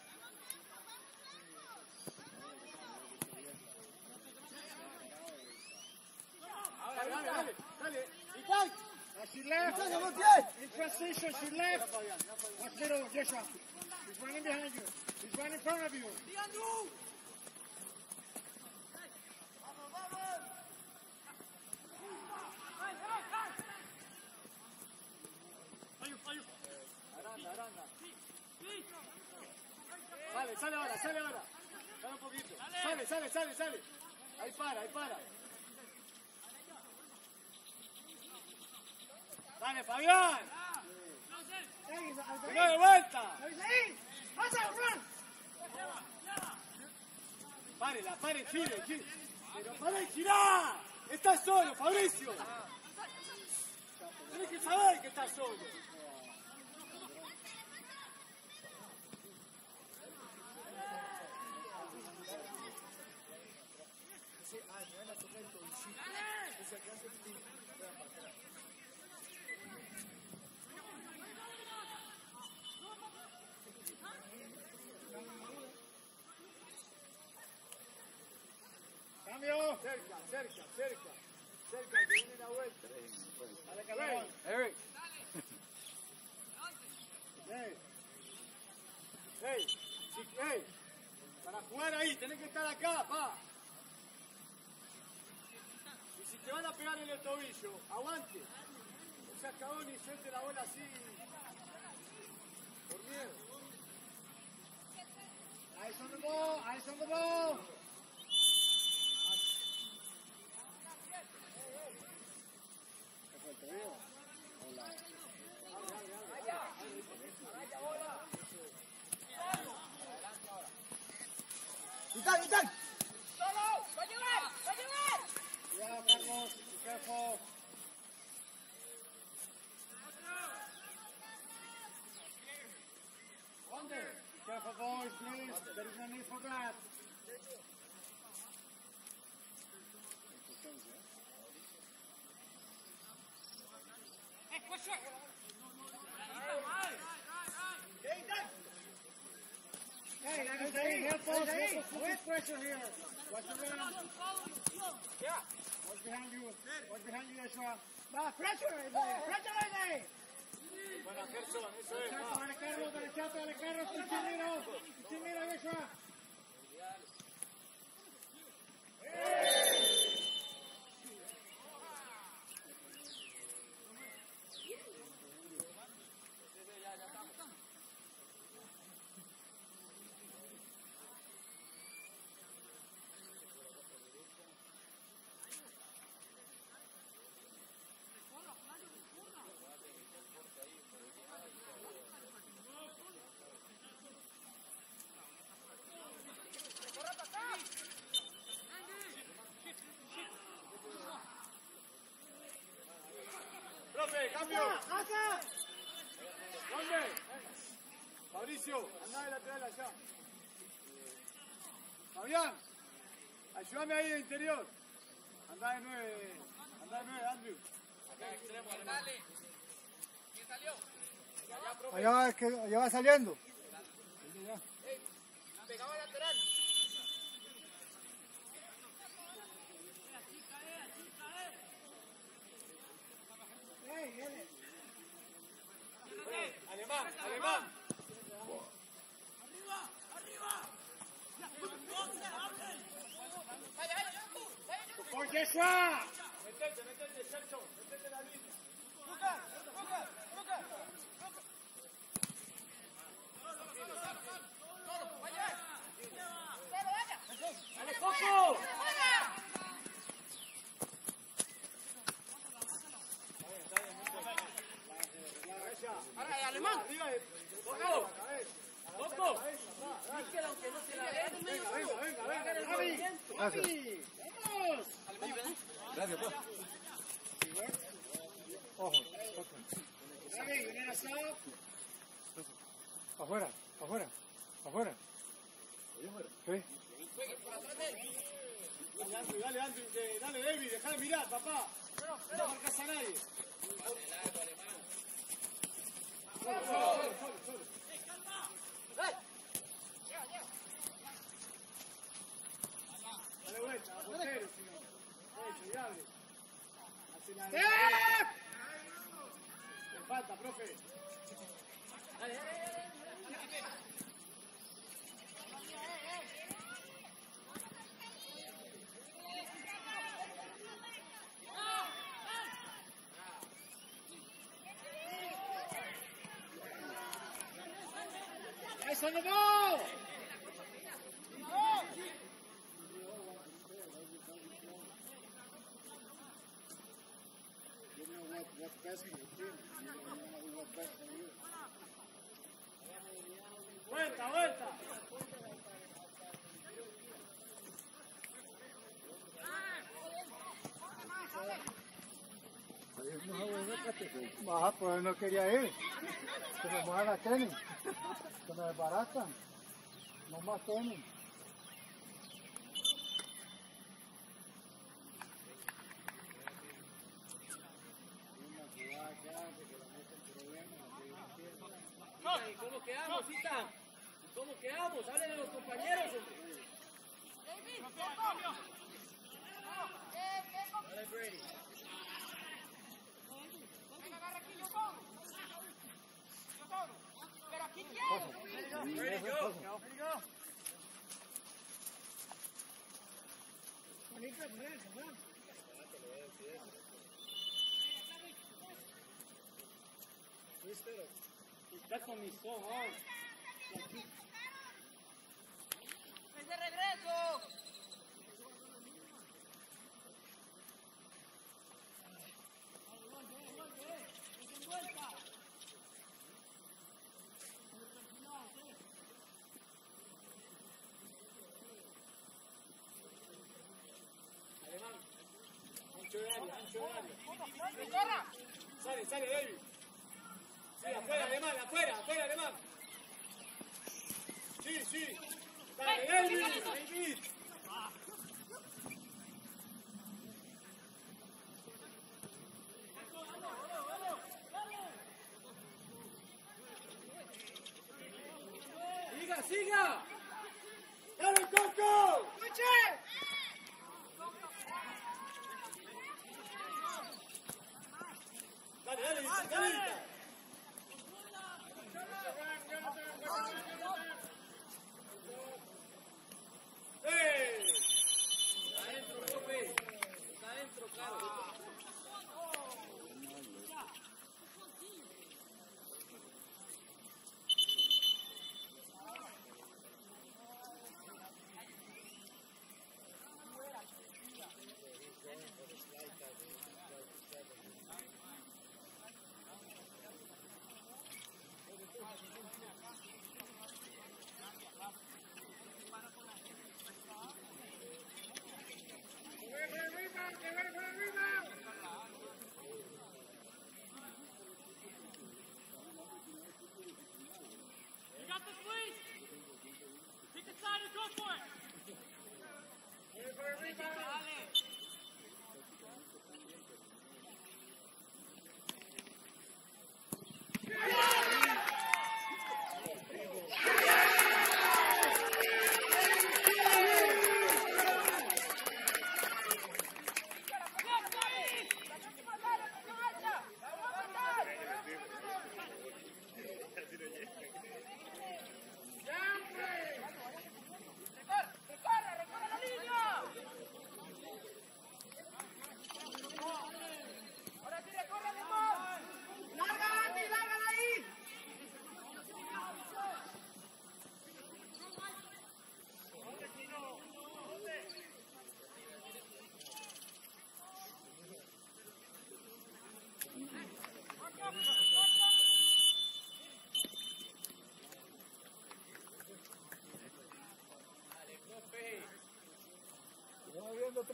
Dale, dale, dale, dale. ¡Y tal! She left. In transition, she left. Watch middle, Joshua. He's running behind you. He's running in front of you. Aranda, aranda. Sale, sale ahora, sale ahora. Sale un poquito. Sale, sale, sale, sale. Ahí para, ahí para. Dale, Fabián. Venga de vuelta. Párela, pare, gire, gire. Pero para de girar. Estás solo, Fabricio. Tienes que saber que estás solo. Cambio. Cerca, cerca, cerca. Cerca, que viene la vuelta. Dale, cabrón. Eric. Hey. Hey. Sí, hey. Para jugar ahí, tenés que estar acá, pa. Y si te van a pegar en el tobillo, aguante. No seas cagón y suelte la bola así. Por miedo. Eyes on the ball, eyes on the ball. ¡Itán, Itán! Yeah, Carlos, be careful. Careful, boys, please. There is no need for that. Hey, hey, help us. Help us put this pressure here. Watch the run. Yeah. What's behind you? What's behind you, Joshua? ¡Va, pressure! ¡Pressure ahí! Buena, Gerson, eso es. Derechazo, dale, Carlos, derechazo, dale, Carlos. Pichimiro. Pichimiro, Joshua. Profe, cambio. ¿Dónde? Mauricio, andá de lateral allá. Fabián, ayúdame ahí de interior. Andá de nueve, andá de nueve, Andrew. Acá extremo, dale. ¿Quién salió? Allá, profe. Allá va, que, allá va saliendo. dale ya. Pegado al lateral. Alemán, alemán. Arriba, arriba. Vaya, vaya, ¡Por Joshua! metete, metete, Sergio, metete la línea. ¡Dale, Coco! Ahora, alemán. Coco. Coco. Díselo aunque no se la vea. Venga, venga, venga, venga. ¡Javi! ¡Javi! ¡Vamos! Gracias, pues. Ojo, ojo. Javi, ven a sub. Afuera, afuera, afuera. Sí. Dale, Andrew, dale, Andrew, de- dale, David, dejá de mirar, papá. No marcas a nadie. Solo, solo, solo, solo, solo. Dale vuelta, a portero, si no. Eso, y abre. Hace la... Le falta, profe. Nice on the ball! You know what, what's best for your team. You know what's best for you. Vuelta, vuelta. Baja, pues no quería ir. Se me moja la tenis. Se me desbaratan. No más tenis. ¿Cómo quedamos, Cita? ¿Cómo quedamos? Hablen a los compañeros, hombre. Dale, Brady. Ready to go. Está con mis ojos. ¡Es de regreso! Alemán, ancho de área, ancho de área. Sale, sale, David. Sí, afuera, alemán, afuera, afuera, alemán. Sí, sí. Dale, David. David. ¡Siga, siga! ¡Dale, Coco! Dale, dale, dale. ¡Eh! Está adentro, profe. Está adentro, claro. ¡Que voy por arriba! ¡Que voy por arriba!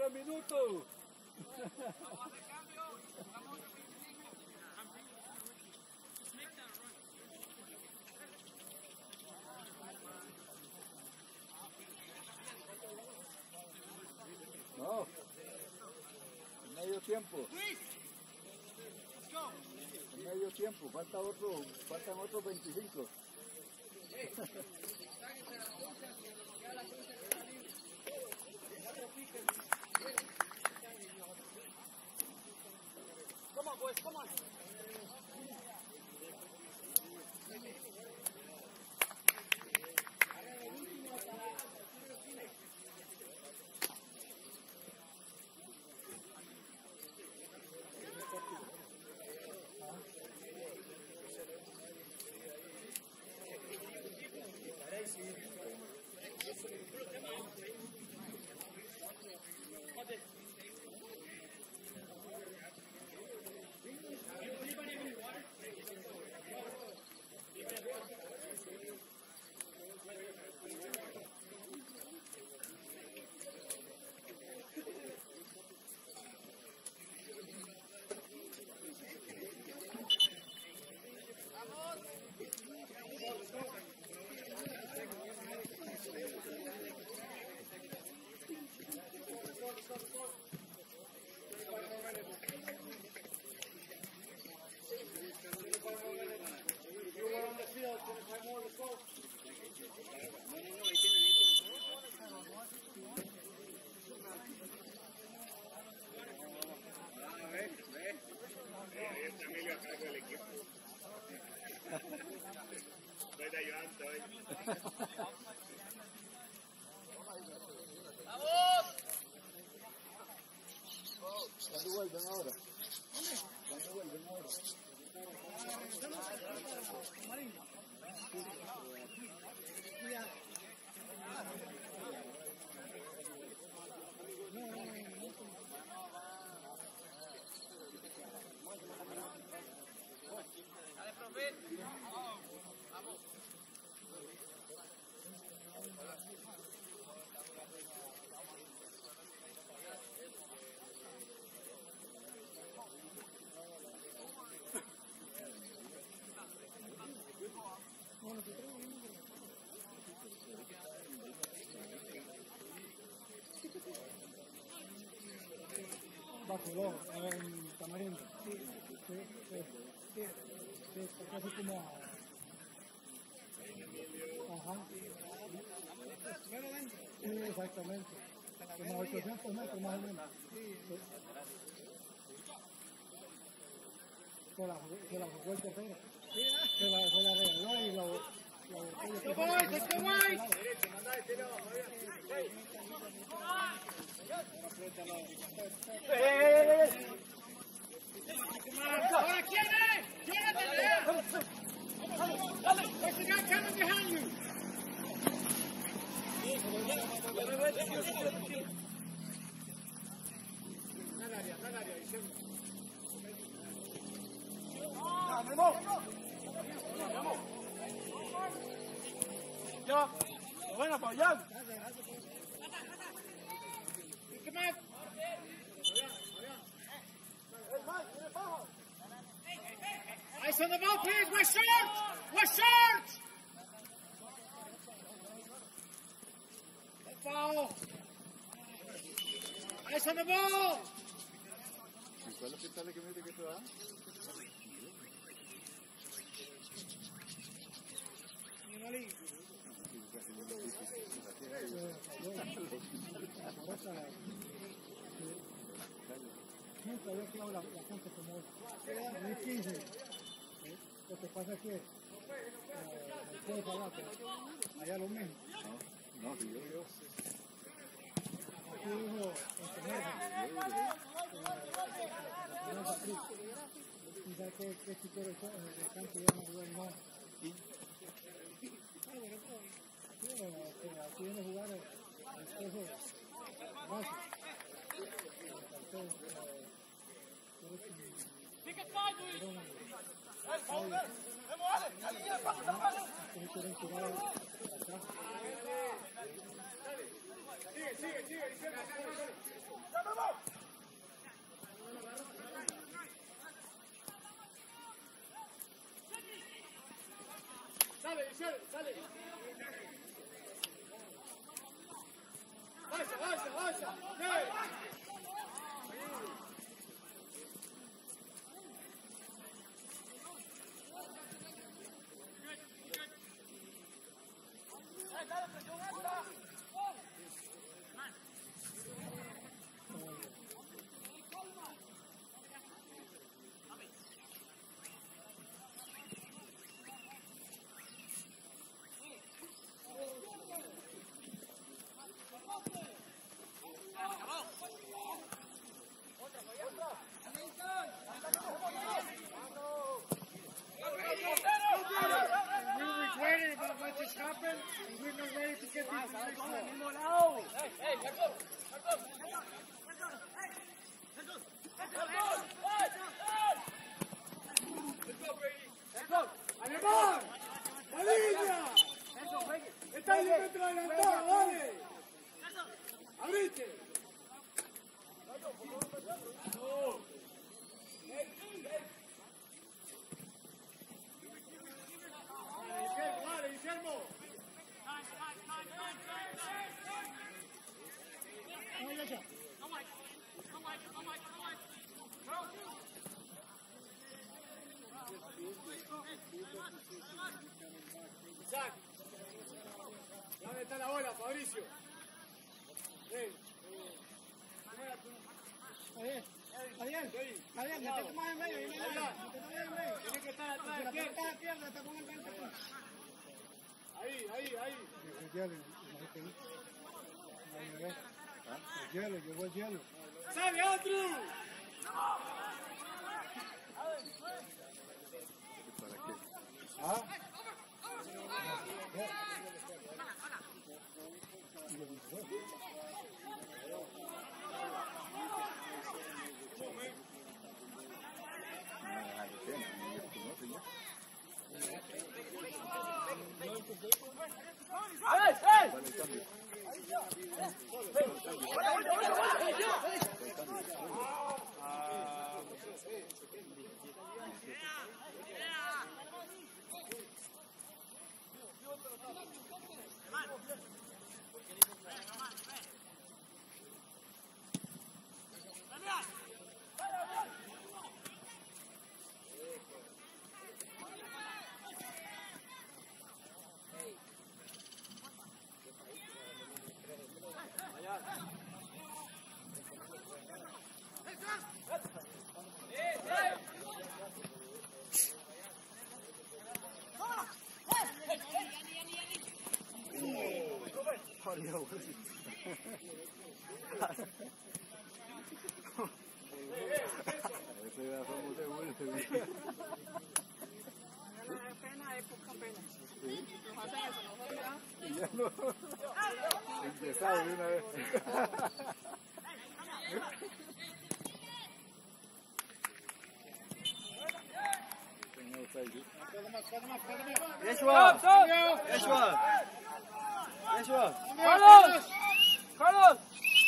tres minutos. No, en medio tiempo. En medio tiempo, falta otro, faltan otros veinticinco. Come on, boys, come on. ¿Cuándo vuelven ahora? ¿Cuándo vuelven ahora? Dale, profe. Vamos. Bajo, en Tamarindo. Sí, sí, sí. Sí, sí, casi como... Ajá. Sí, exactamente. Como ochocientos metros más o menos. Sí. Se la, se la jugó el tercero. Se la, se la regaló y lo... Let's go, boys, let's go, boys! Ahora, ¿quién es? ¿Quién es de allá? There's the guy coming behind you. Ya, lo van a apoyar. Come on. Eyes on the ball, please. We're short. We're short. Foul. Eyes on the ball. ¿Cuál es el pitale que me dice que te da? Nunca había quedado la, la gente como hoy. Muy difícil. Lo que pasa es que eh, no puedo pagar, pero allá lo mismo. No, no, si yo, yo. Aquí dijo el señor, y sabe que que si quiere el campo ya no jugar más. Sí, aquí viene a jugar el peso base. Pick a side, Luis. Quieren tirar atrás. Sigue, sigue, sigue. Michelle, sale. Vaya, vaya, vaya. ¡Eh! ¡Alemán! ¡La línea! ¡Está ahí dentro de la entrada, dale! ¡Abrite! ¡Dale, Guillermo! Isaac, ¿dónde está la bola, Fabricio? Ven. Adiós. Adiós. Adiós, que te tomas en medio. Que te tomas en medio. Tiene que estar atrás. La pelota de pierna, te pongo el gancho. Ahí, ahí, ahí. El hielo, el hielo, llegó el hielo. ¡Sale, Andrew! ¿Ah? ¡Ey, ey! Ese era como de vuelta. La pena es poca pena. Nos hacen eso, nosotros ya. Y ya no. Empezado de una vez. Yeshua! Yeshua! Yeshua! ¡Carlos! ¡Carlos!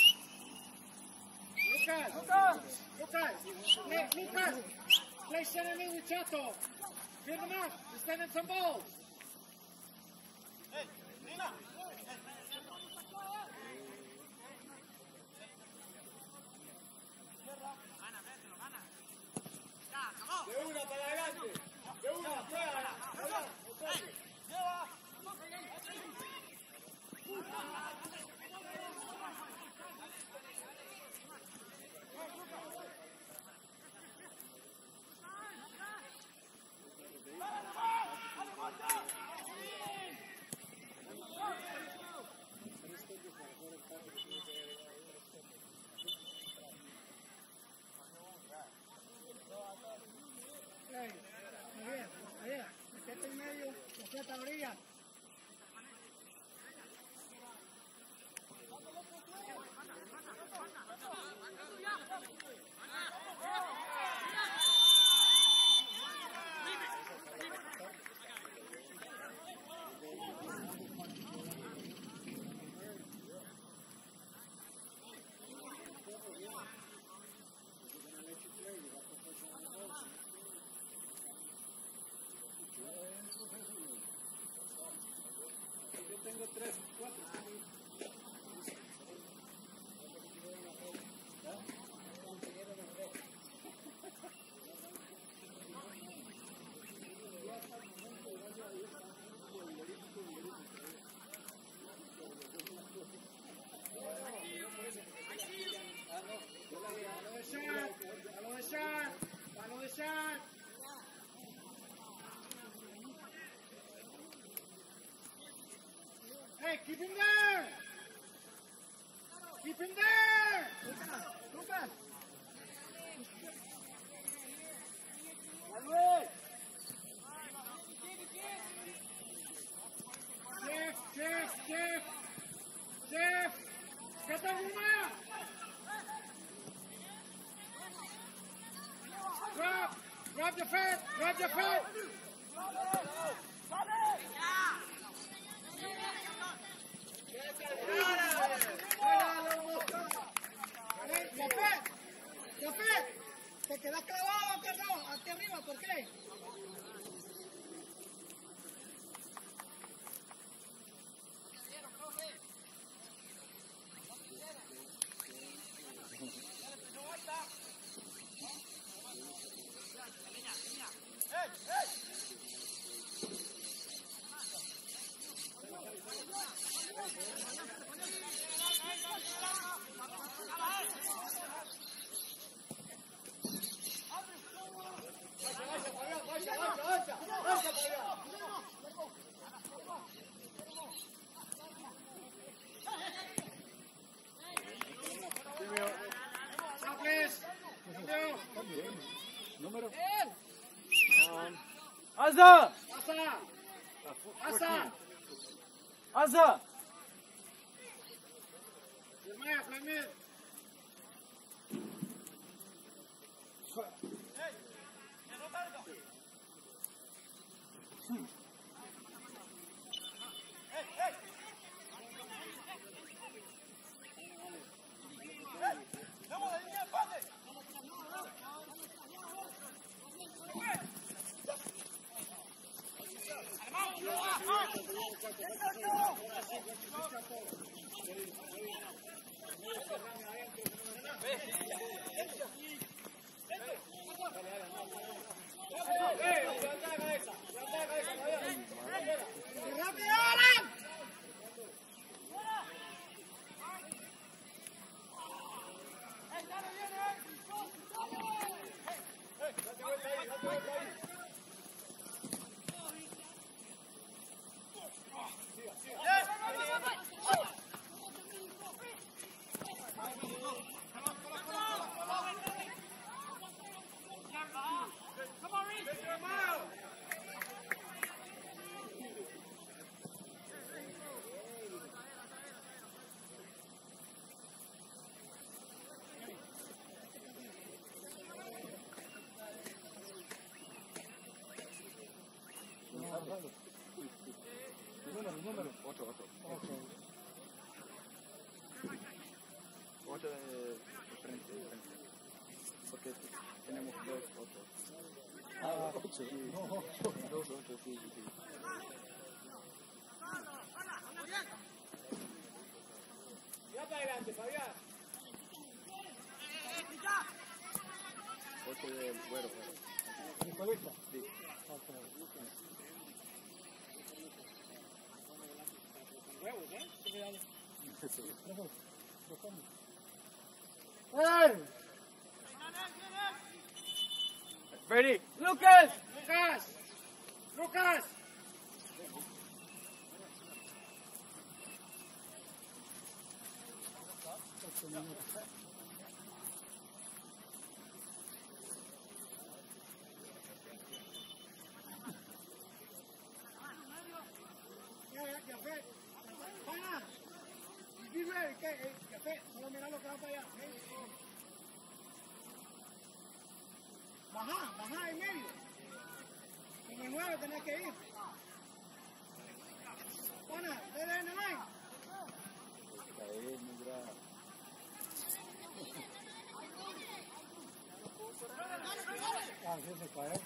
Lucas! Lucas! Lucas! Hey, Lucas! Play center mid with Chato. Get him out. He's sending some balls. Hey, Nina! De una para adelante. De una, fuera. Hey, keep him there! Keep him there! Lucas! Lucas! Jeff, Jeff, Jeff! Jeff! Get the woman! Grab! Grab the feet! Grab the feet! Te quedas clavado aquí arriba, aquí arriba, ¿por qué? Número. Asa! Asa! Asa! Jeremiah, play mid. Número, número. Ocho, ocho. Ocho. Ocho de, de frente, de frente. Porque tenemos dos ocho. Ah, ocho. Sí. No, ocho. Dos ocho, sí, sí, sí. Ya para adelante, Fabián. Ocho de güero, güero. ¿De colista? Sí. Huevos, ¿eh? ¡Hey! Ready. Lucas! Lucas! Lucas! Café, para, dime que café, solo mira lo que va para allá. Baja, baja en medio. En el nueve tenés que ir. Pana, desde en el line. Cae muy grave. Ah, sí se cae.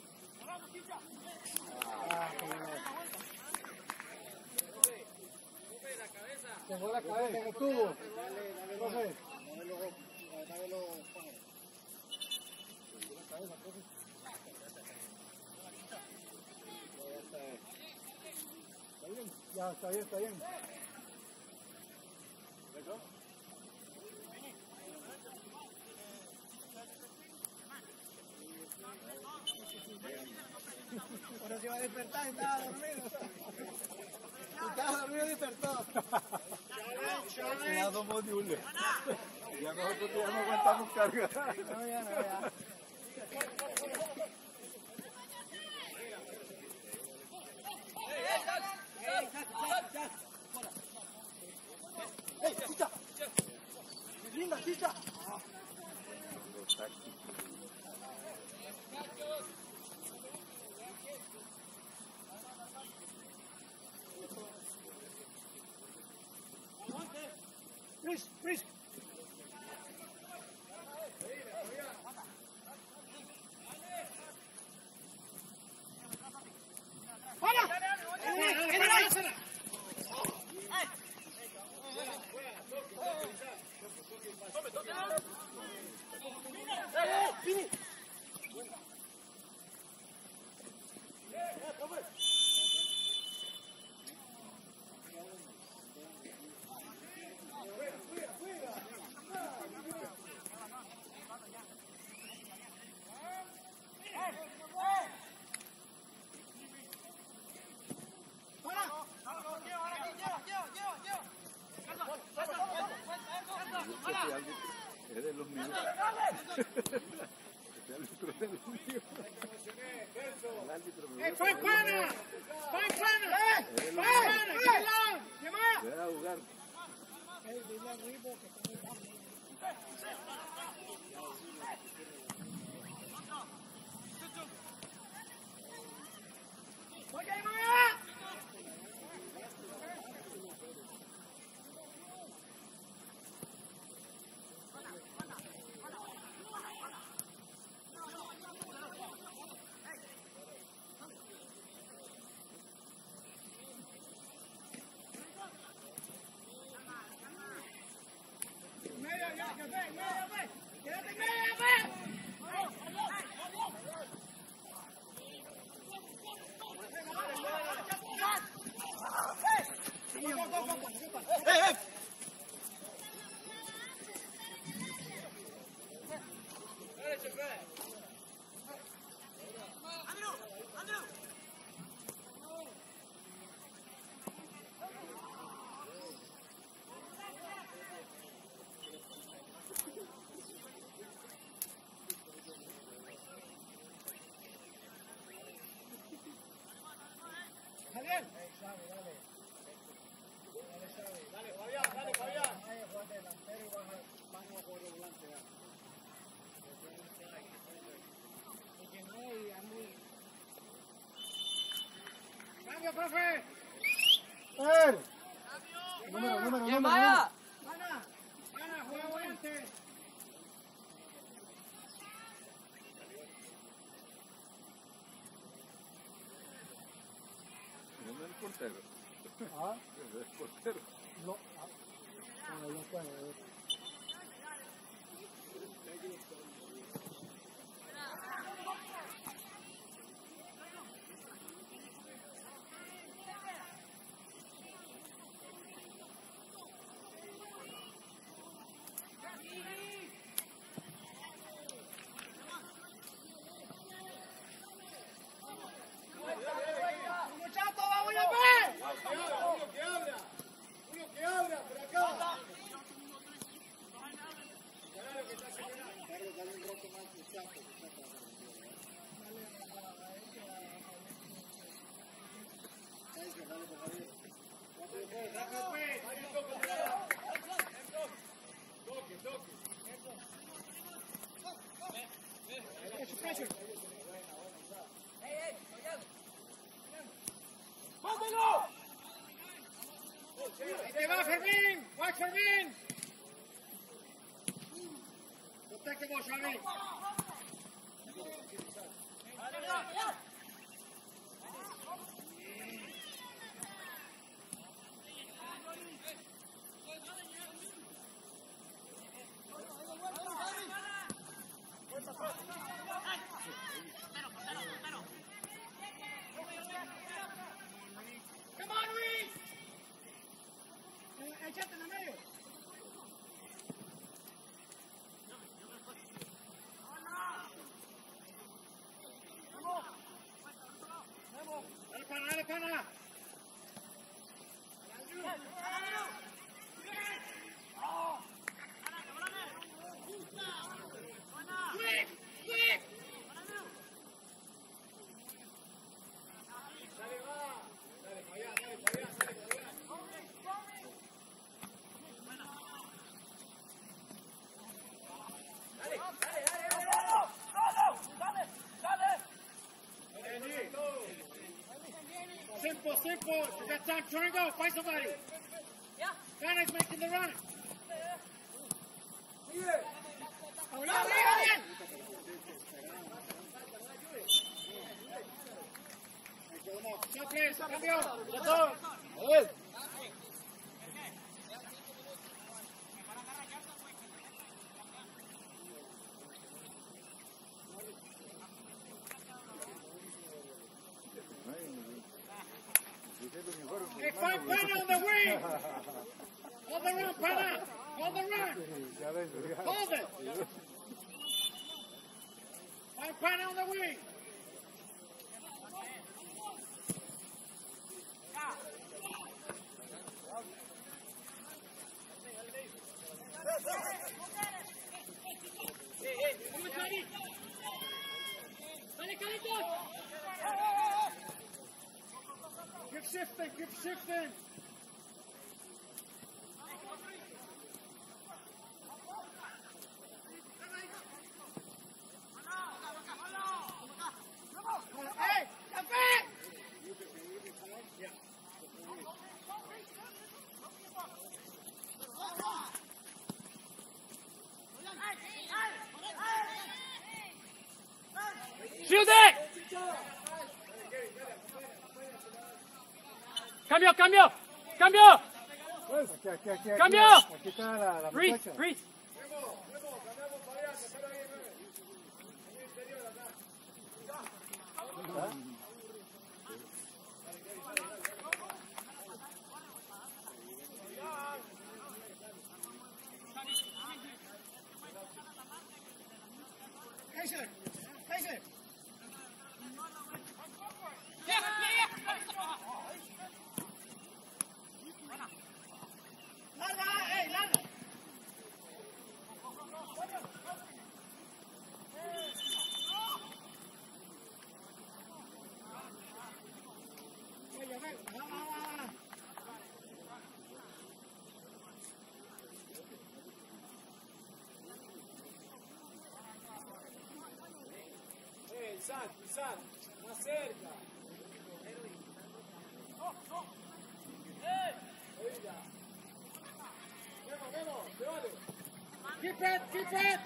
Ah, se fue la cabeza en el tubo. Dale, dale, profe. Dale los pájaros. La cabeza, profe. ¿Está bien? Ya, está bien, está bien. Ahora se va a despertar, estaba dormido. Estás dormido despertado. Ya somos de Julio. Ya nosotros ya no aguantamos carga. No, ya, no, ya. ¡Ey, chicha! ¡Linda, chicha! Chris, Chris. Es de los míos. Este árbitro es de los míos. El árbitro me ¡Eh, fue pana! ¡Fue pana! ¡Eh! ¡Eh! ¡Eh! Deja jugar. ¡Cambio, profe! ¡Eh! Número, número, ¿Quién número. vaya? ¡Ana! ¡Ana, juega volante! No es el portero. Ah, Es el portero. no. Ah, bueno, ya está, eh. ¡Muchacho, vamos a ver! Uno que habla. Uno que habla por acá. ¡Ahí te va, Fermín! ¡Watch Fermín! ¡Protect vos, Fermín! Come on, Luis! ¡Échate en el medio! Simple, simple. You got time, turn and go. Find somebody. Yeah. Panic making the run. ¡Hola, bien! Choques, cambio. Los dos. A ver. Hey, find Pana on the wing! Hold the run, Pana! Hold the run! Hold it! Find Pana on the wing! Hey, hey, come on, Johnny! Dale, Carlitos! Keep shifting, keep shifting. Hey, café! Shoot it! Cambio, cambio, cambio, Pues, aquí, aquí, aquí, aquí, ¡Cambio! aquí está la, la freeze, muchacha. freeze. Kaiser! Kaiser! ¡Larga! ¡Ey, larga! Oye, ven, va, va, va, va. Hey, Isaac, Isaac, más cerca. Vemos, vemos, llévale. Keep it, keep it.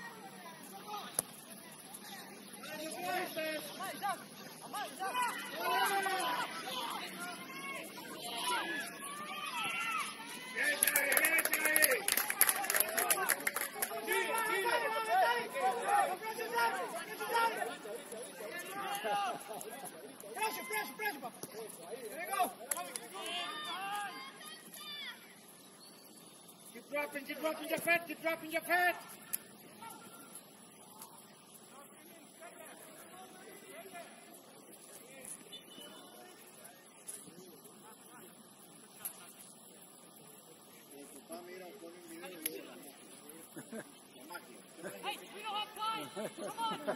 Pressure, pressure, pressure, Papa. There you go. Keep dropping, keep dropping your feet, keep dropping your feet. Hey, we don't have time. Come on.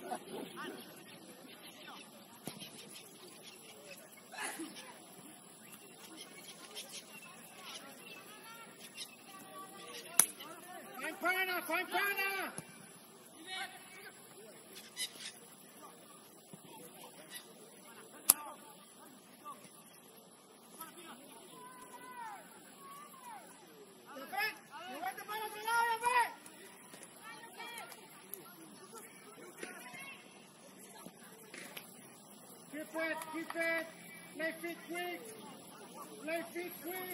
Find Pana, find Pana. Café, movete para el otro lado, Café. Keep it, keep it. Play feet quick. Play feet quick.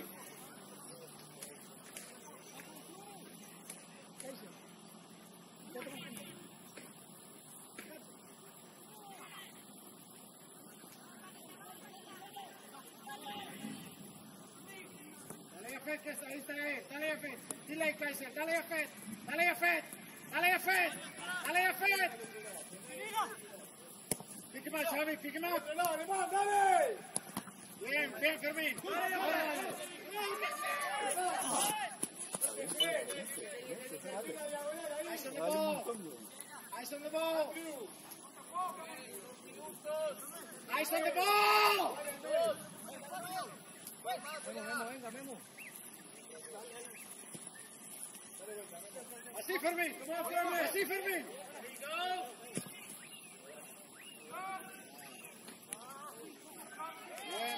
Dale a Fed, que ahí está él. Dale a Fed. Dile a Kaiser, dale a Fed. Dale a Fed. Dale a Fed. Dale a Fed. Pick him up, Xavi, pick him up. Dale. Bien, bien, Fermín. Eyes on the ball. Eyes on the ball. Eyes on the ball. Venga, venga, Memo. Así, Fermín. Así, Fermín. Bien.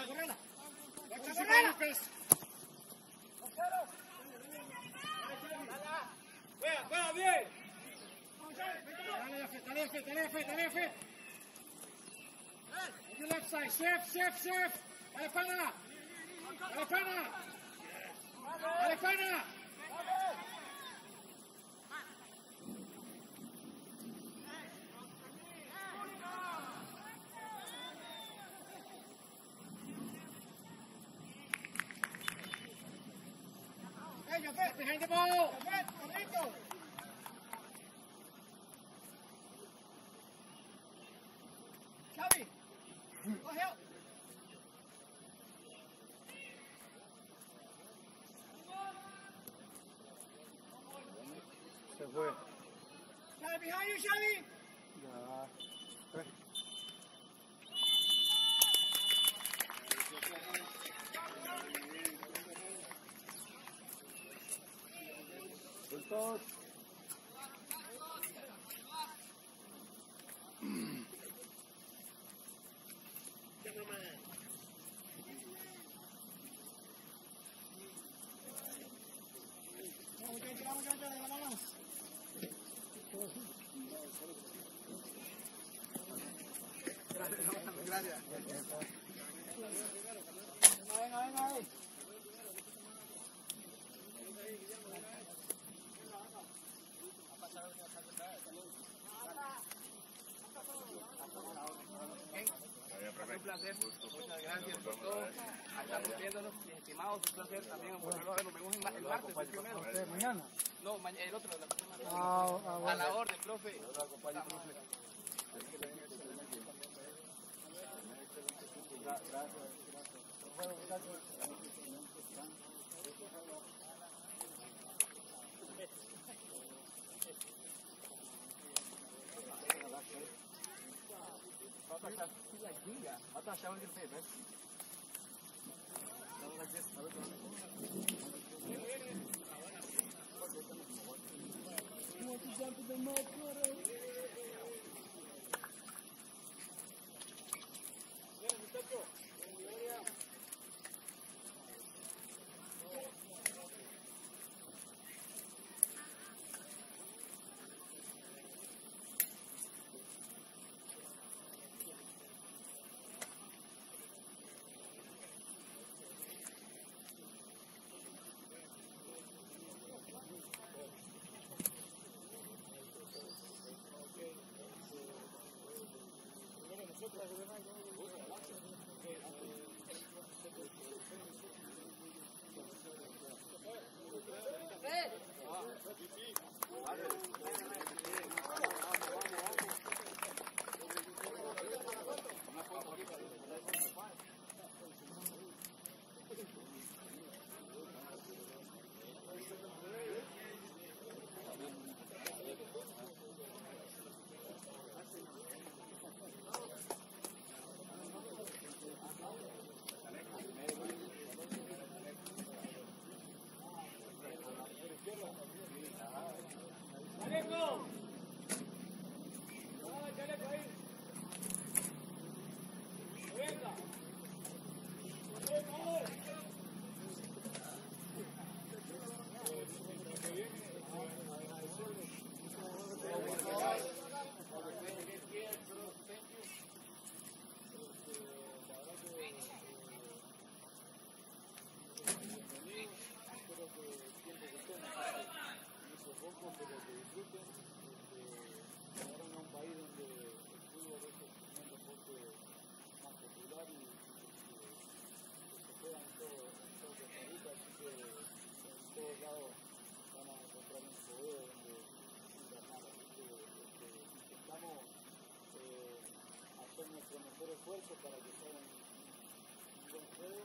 correla. Correla. Juega, juega bien. Dale, F, dale, F, dale, F, dale, F. On your left side, shift, shift, shift. Dale, pana. Dale, pana. Dale, pana. Hey, your foot behind the ball. Your foot, Corrito. Xavi, go help. Se fue. Xavi, behind you, Xavi. Ya. Fue. Sueltos. Vamos, vamos, vamos, vamos. Gracias. Venga, venga, venga. Un placer, muchas gracias por todo. Estamos viéndonos, mis estimados, un placer también. Nos vemos el martes, el primero. ¿Mañana? No, el otro, la próxima semana. Ah, ah, bueno. A la orden, profe. I'll touch down with your face, man. Down like this. You want to jump in the mud, brother? esfuerzo para que sea un buen juego.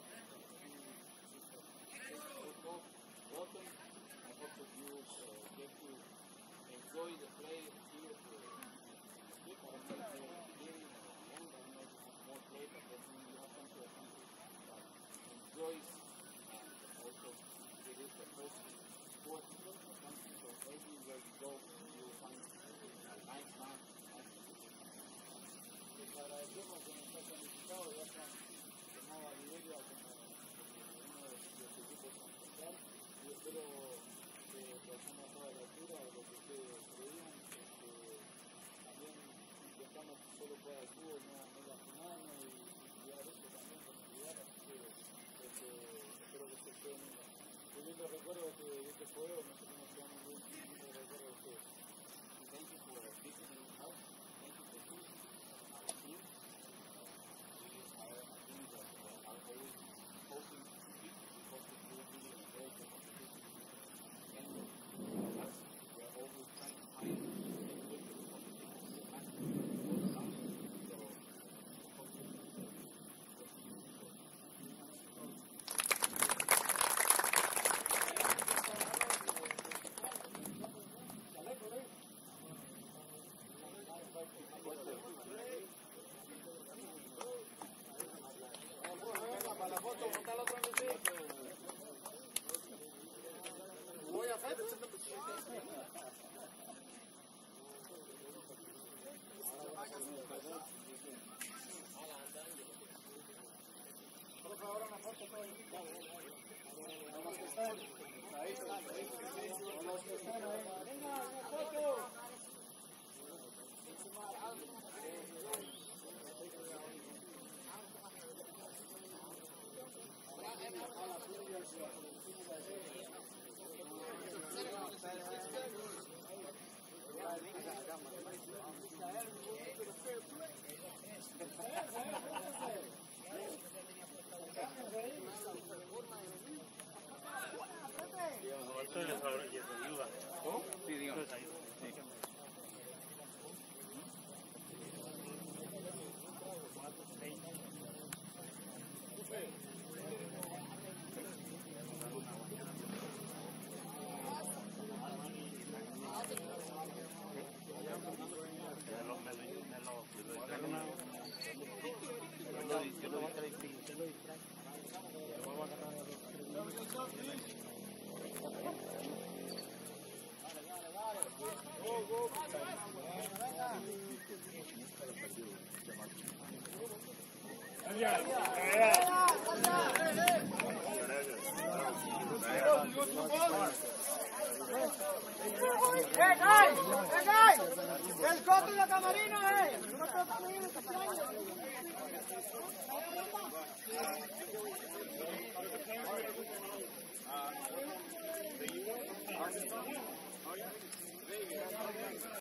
Welcome. I hope that you uh, get to enjoy the play here. I don't know if you're here in Orlando, I don't know if you have more play, but definitely you have come to a country that enjoys and also it is the first sport in the country, so everywhere you go you will find a nice man. Les agradecemos que nos hayan visitado, ya están de nueva Liberia como, como uno de los equipos a enfrentar. Y espero que pasemos a toda la altura de lo que ustedes creían. Este, también intentamos que solo pueda el fútbol, no, no lastimarnos y, y cuidar eso también con olvidar. Así que este, espero que se estén un lindo recuerdo de este juego. Nosotros nos quedamos muy lindo recuerdo de ustedes. Thank you for visiting us. Thank you for choosing our team. We are a team that uh, are always hoping to beat because we really enjoy the competition. And us, we are always trying to find a good competition. All around us. So, hopefully, ¡Eh, guys! ¡Eh, guys! ¡El coto y la camarina, eh! ¡No te también en este año!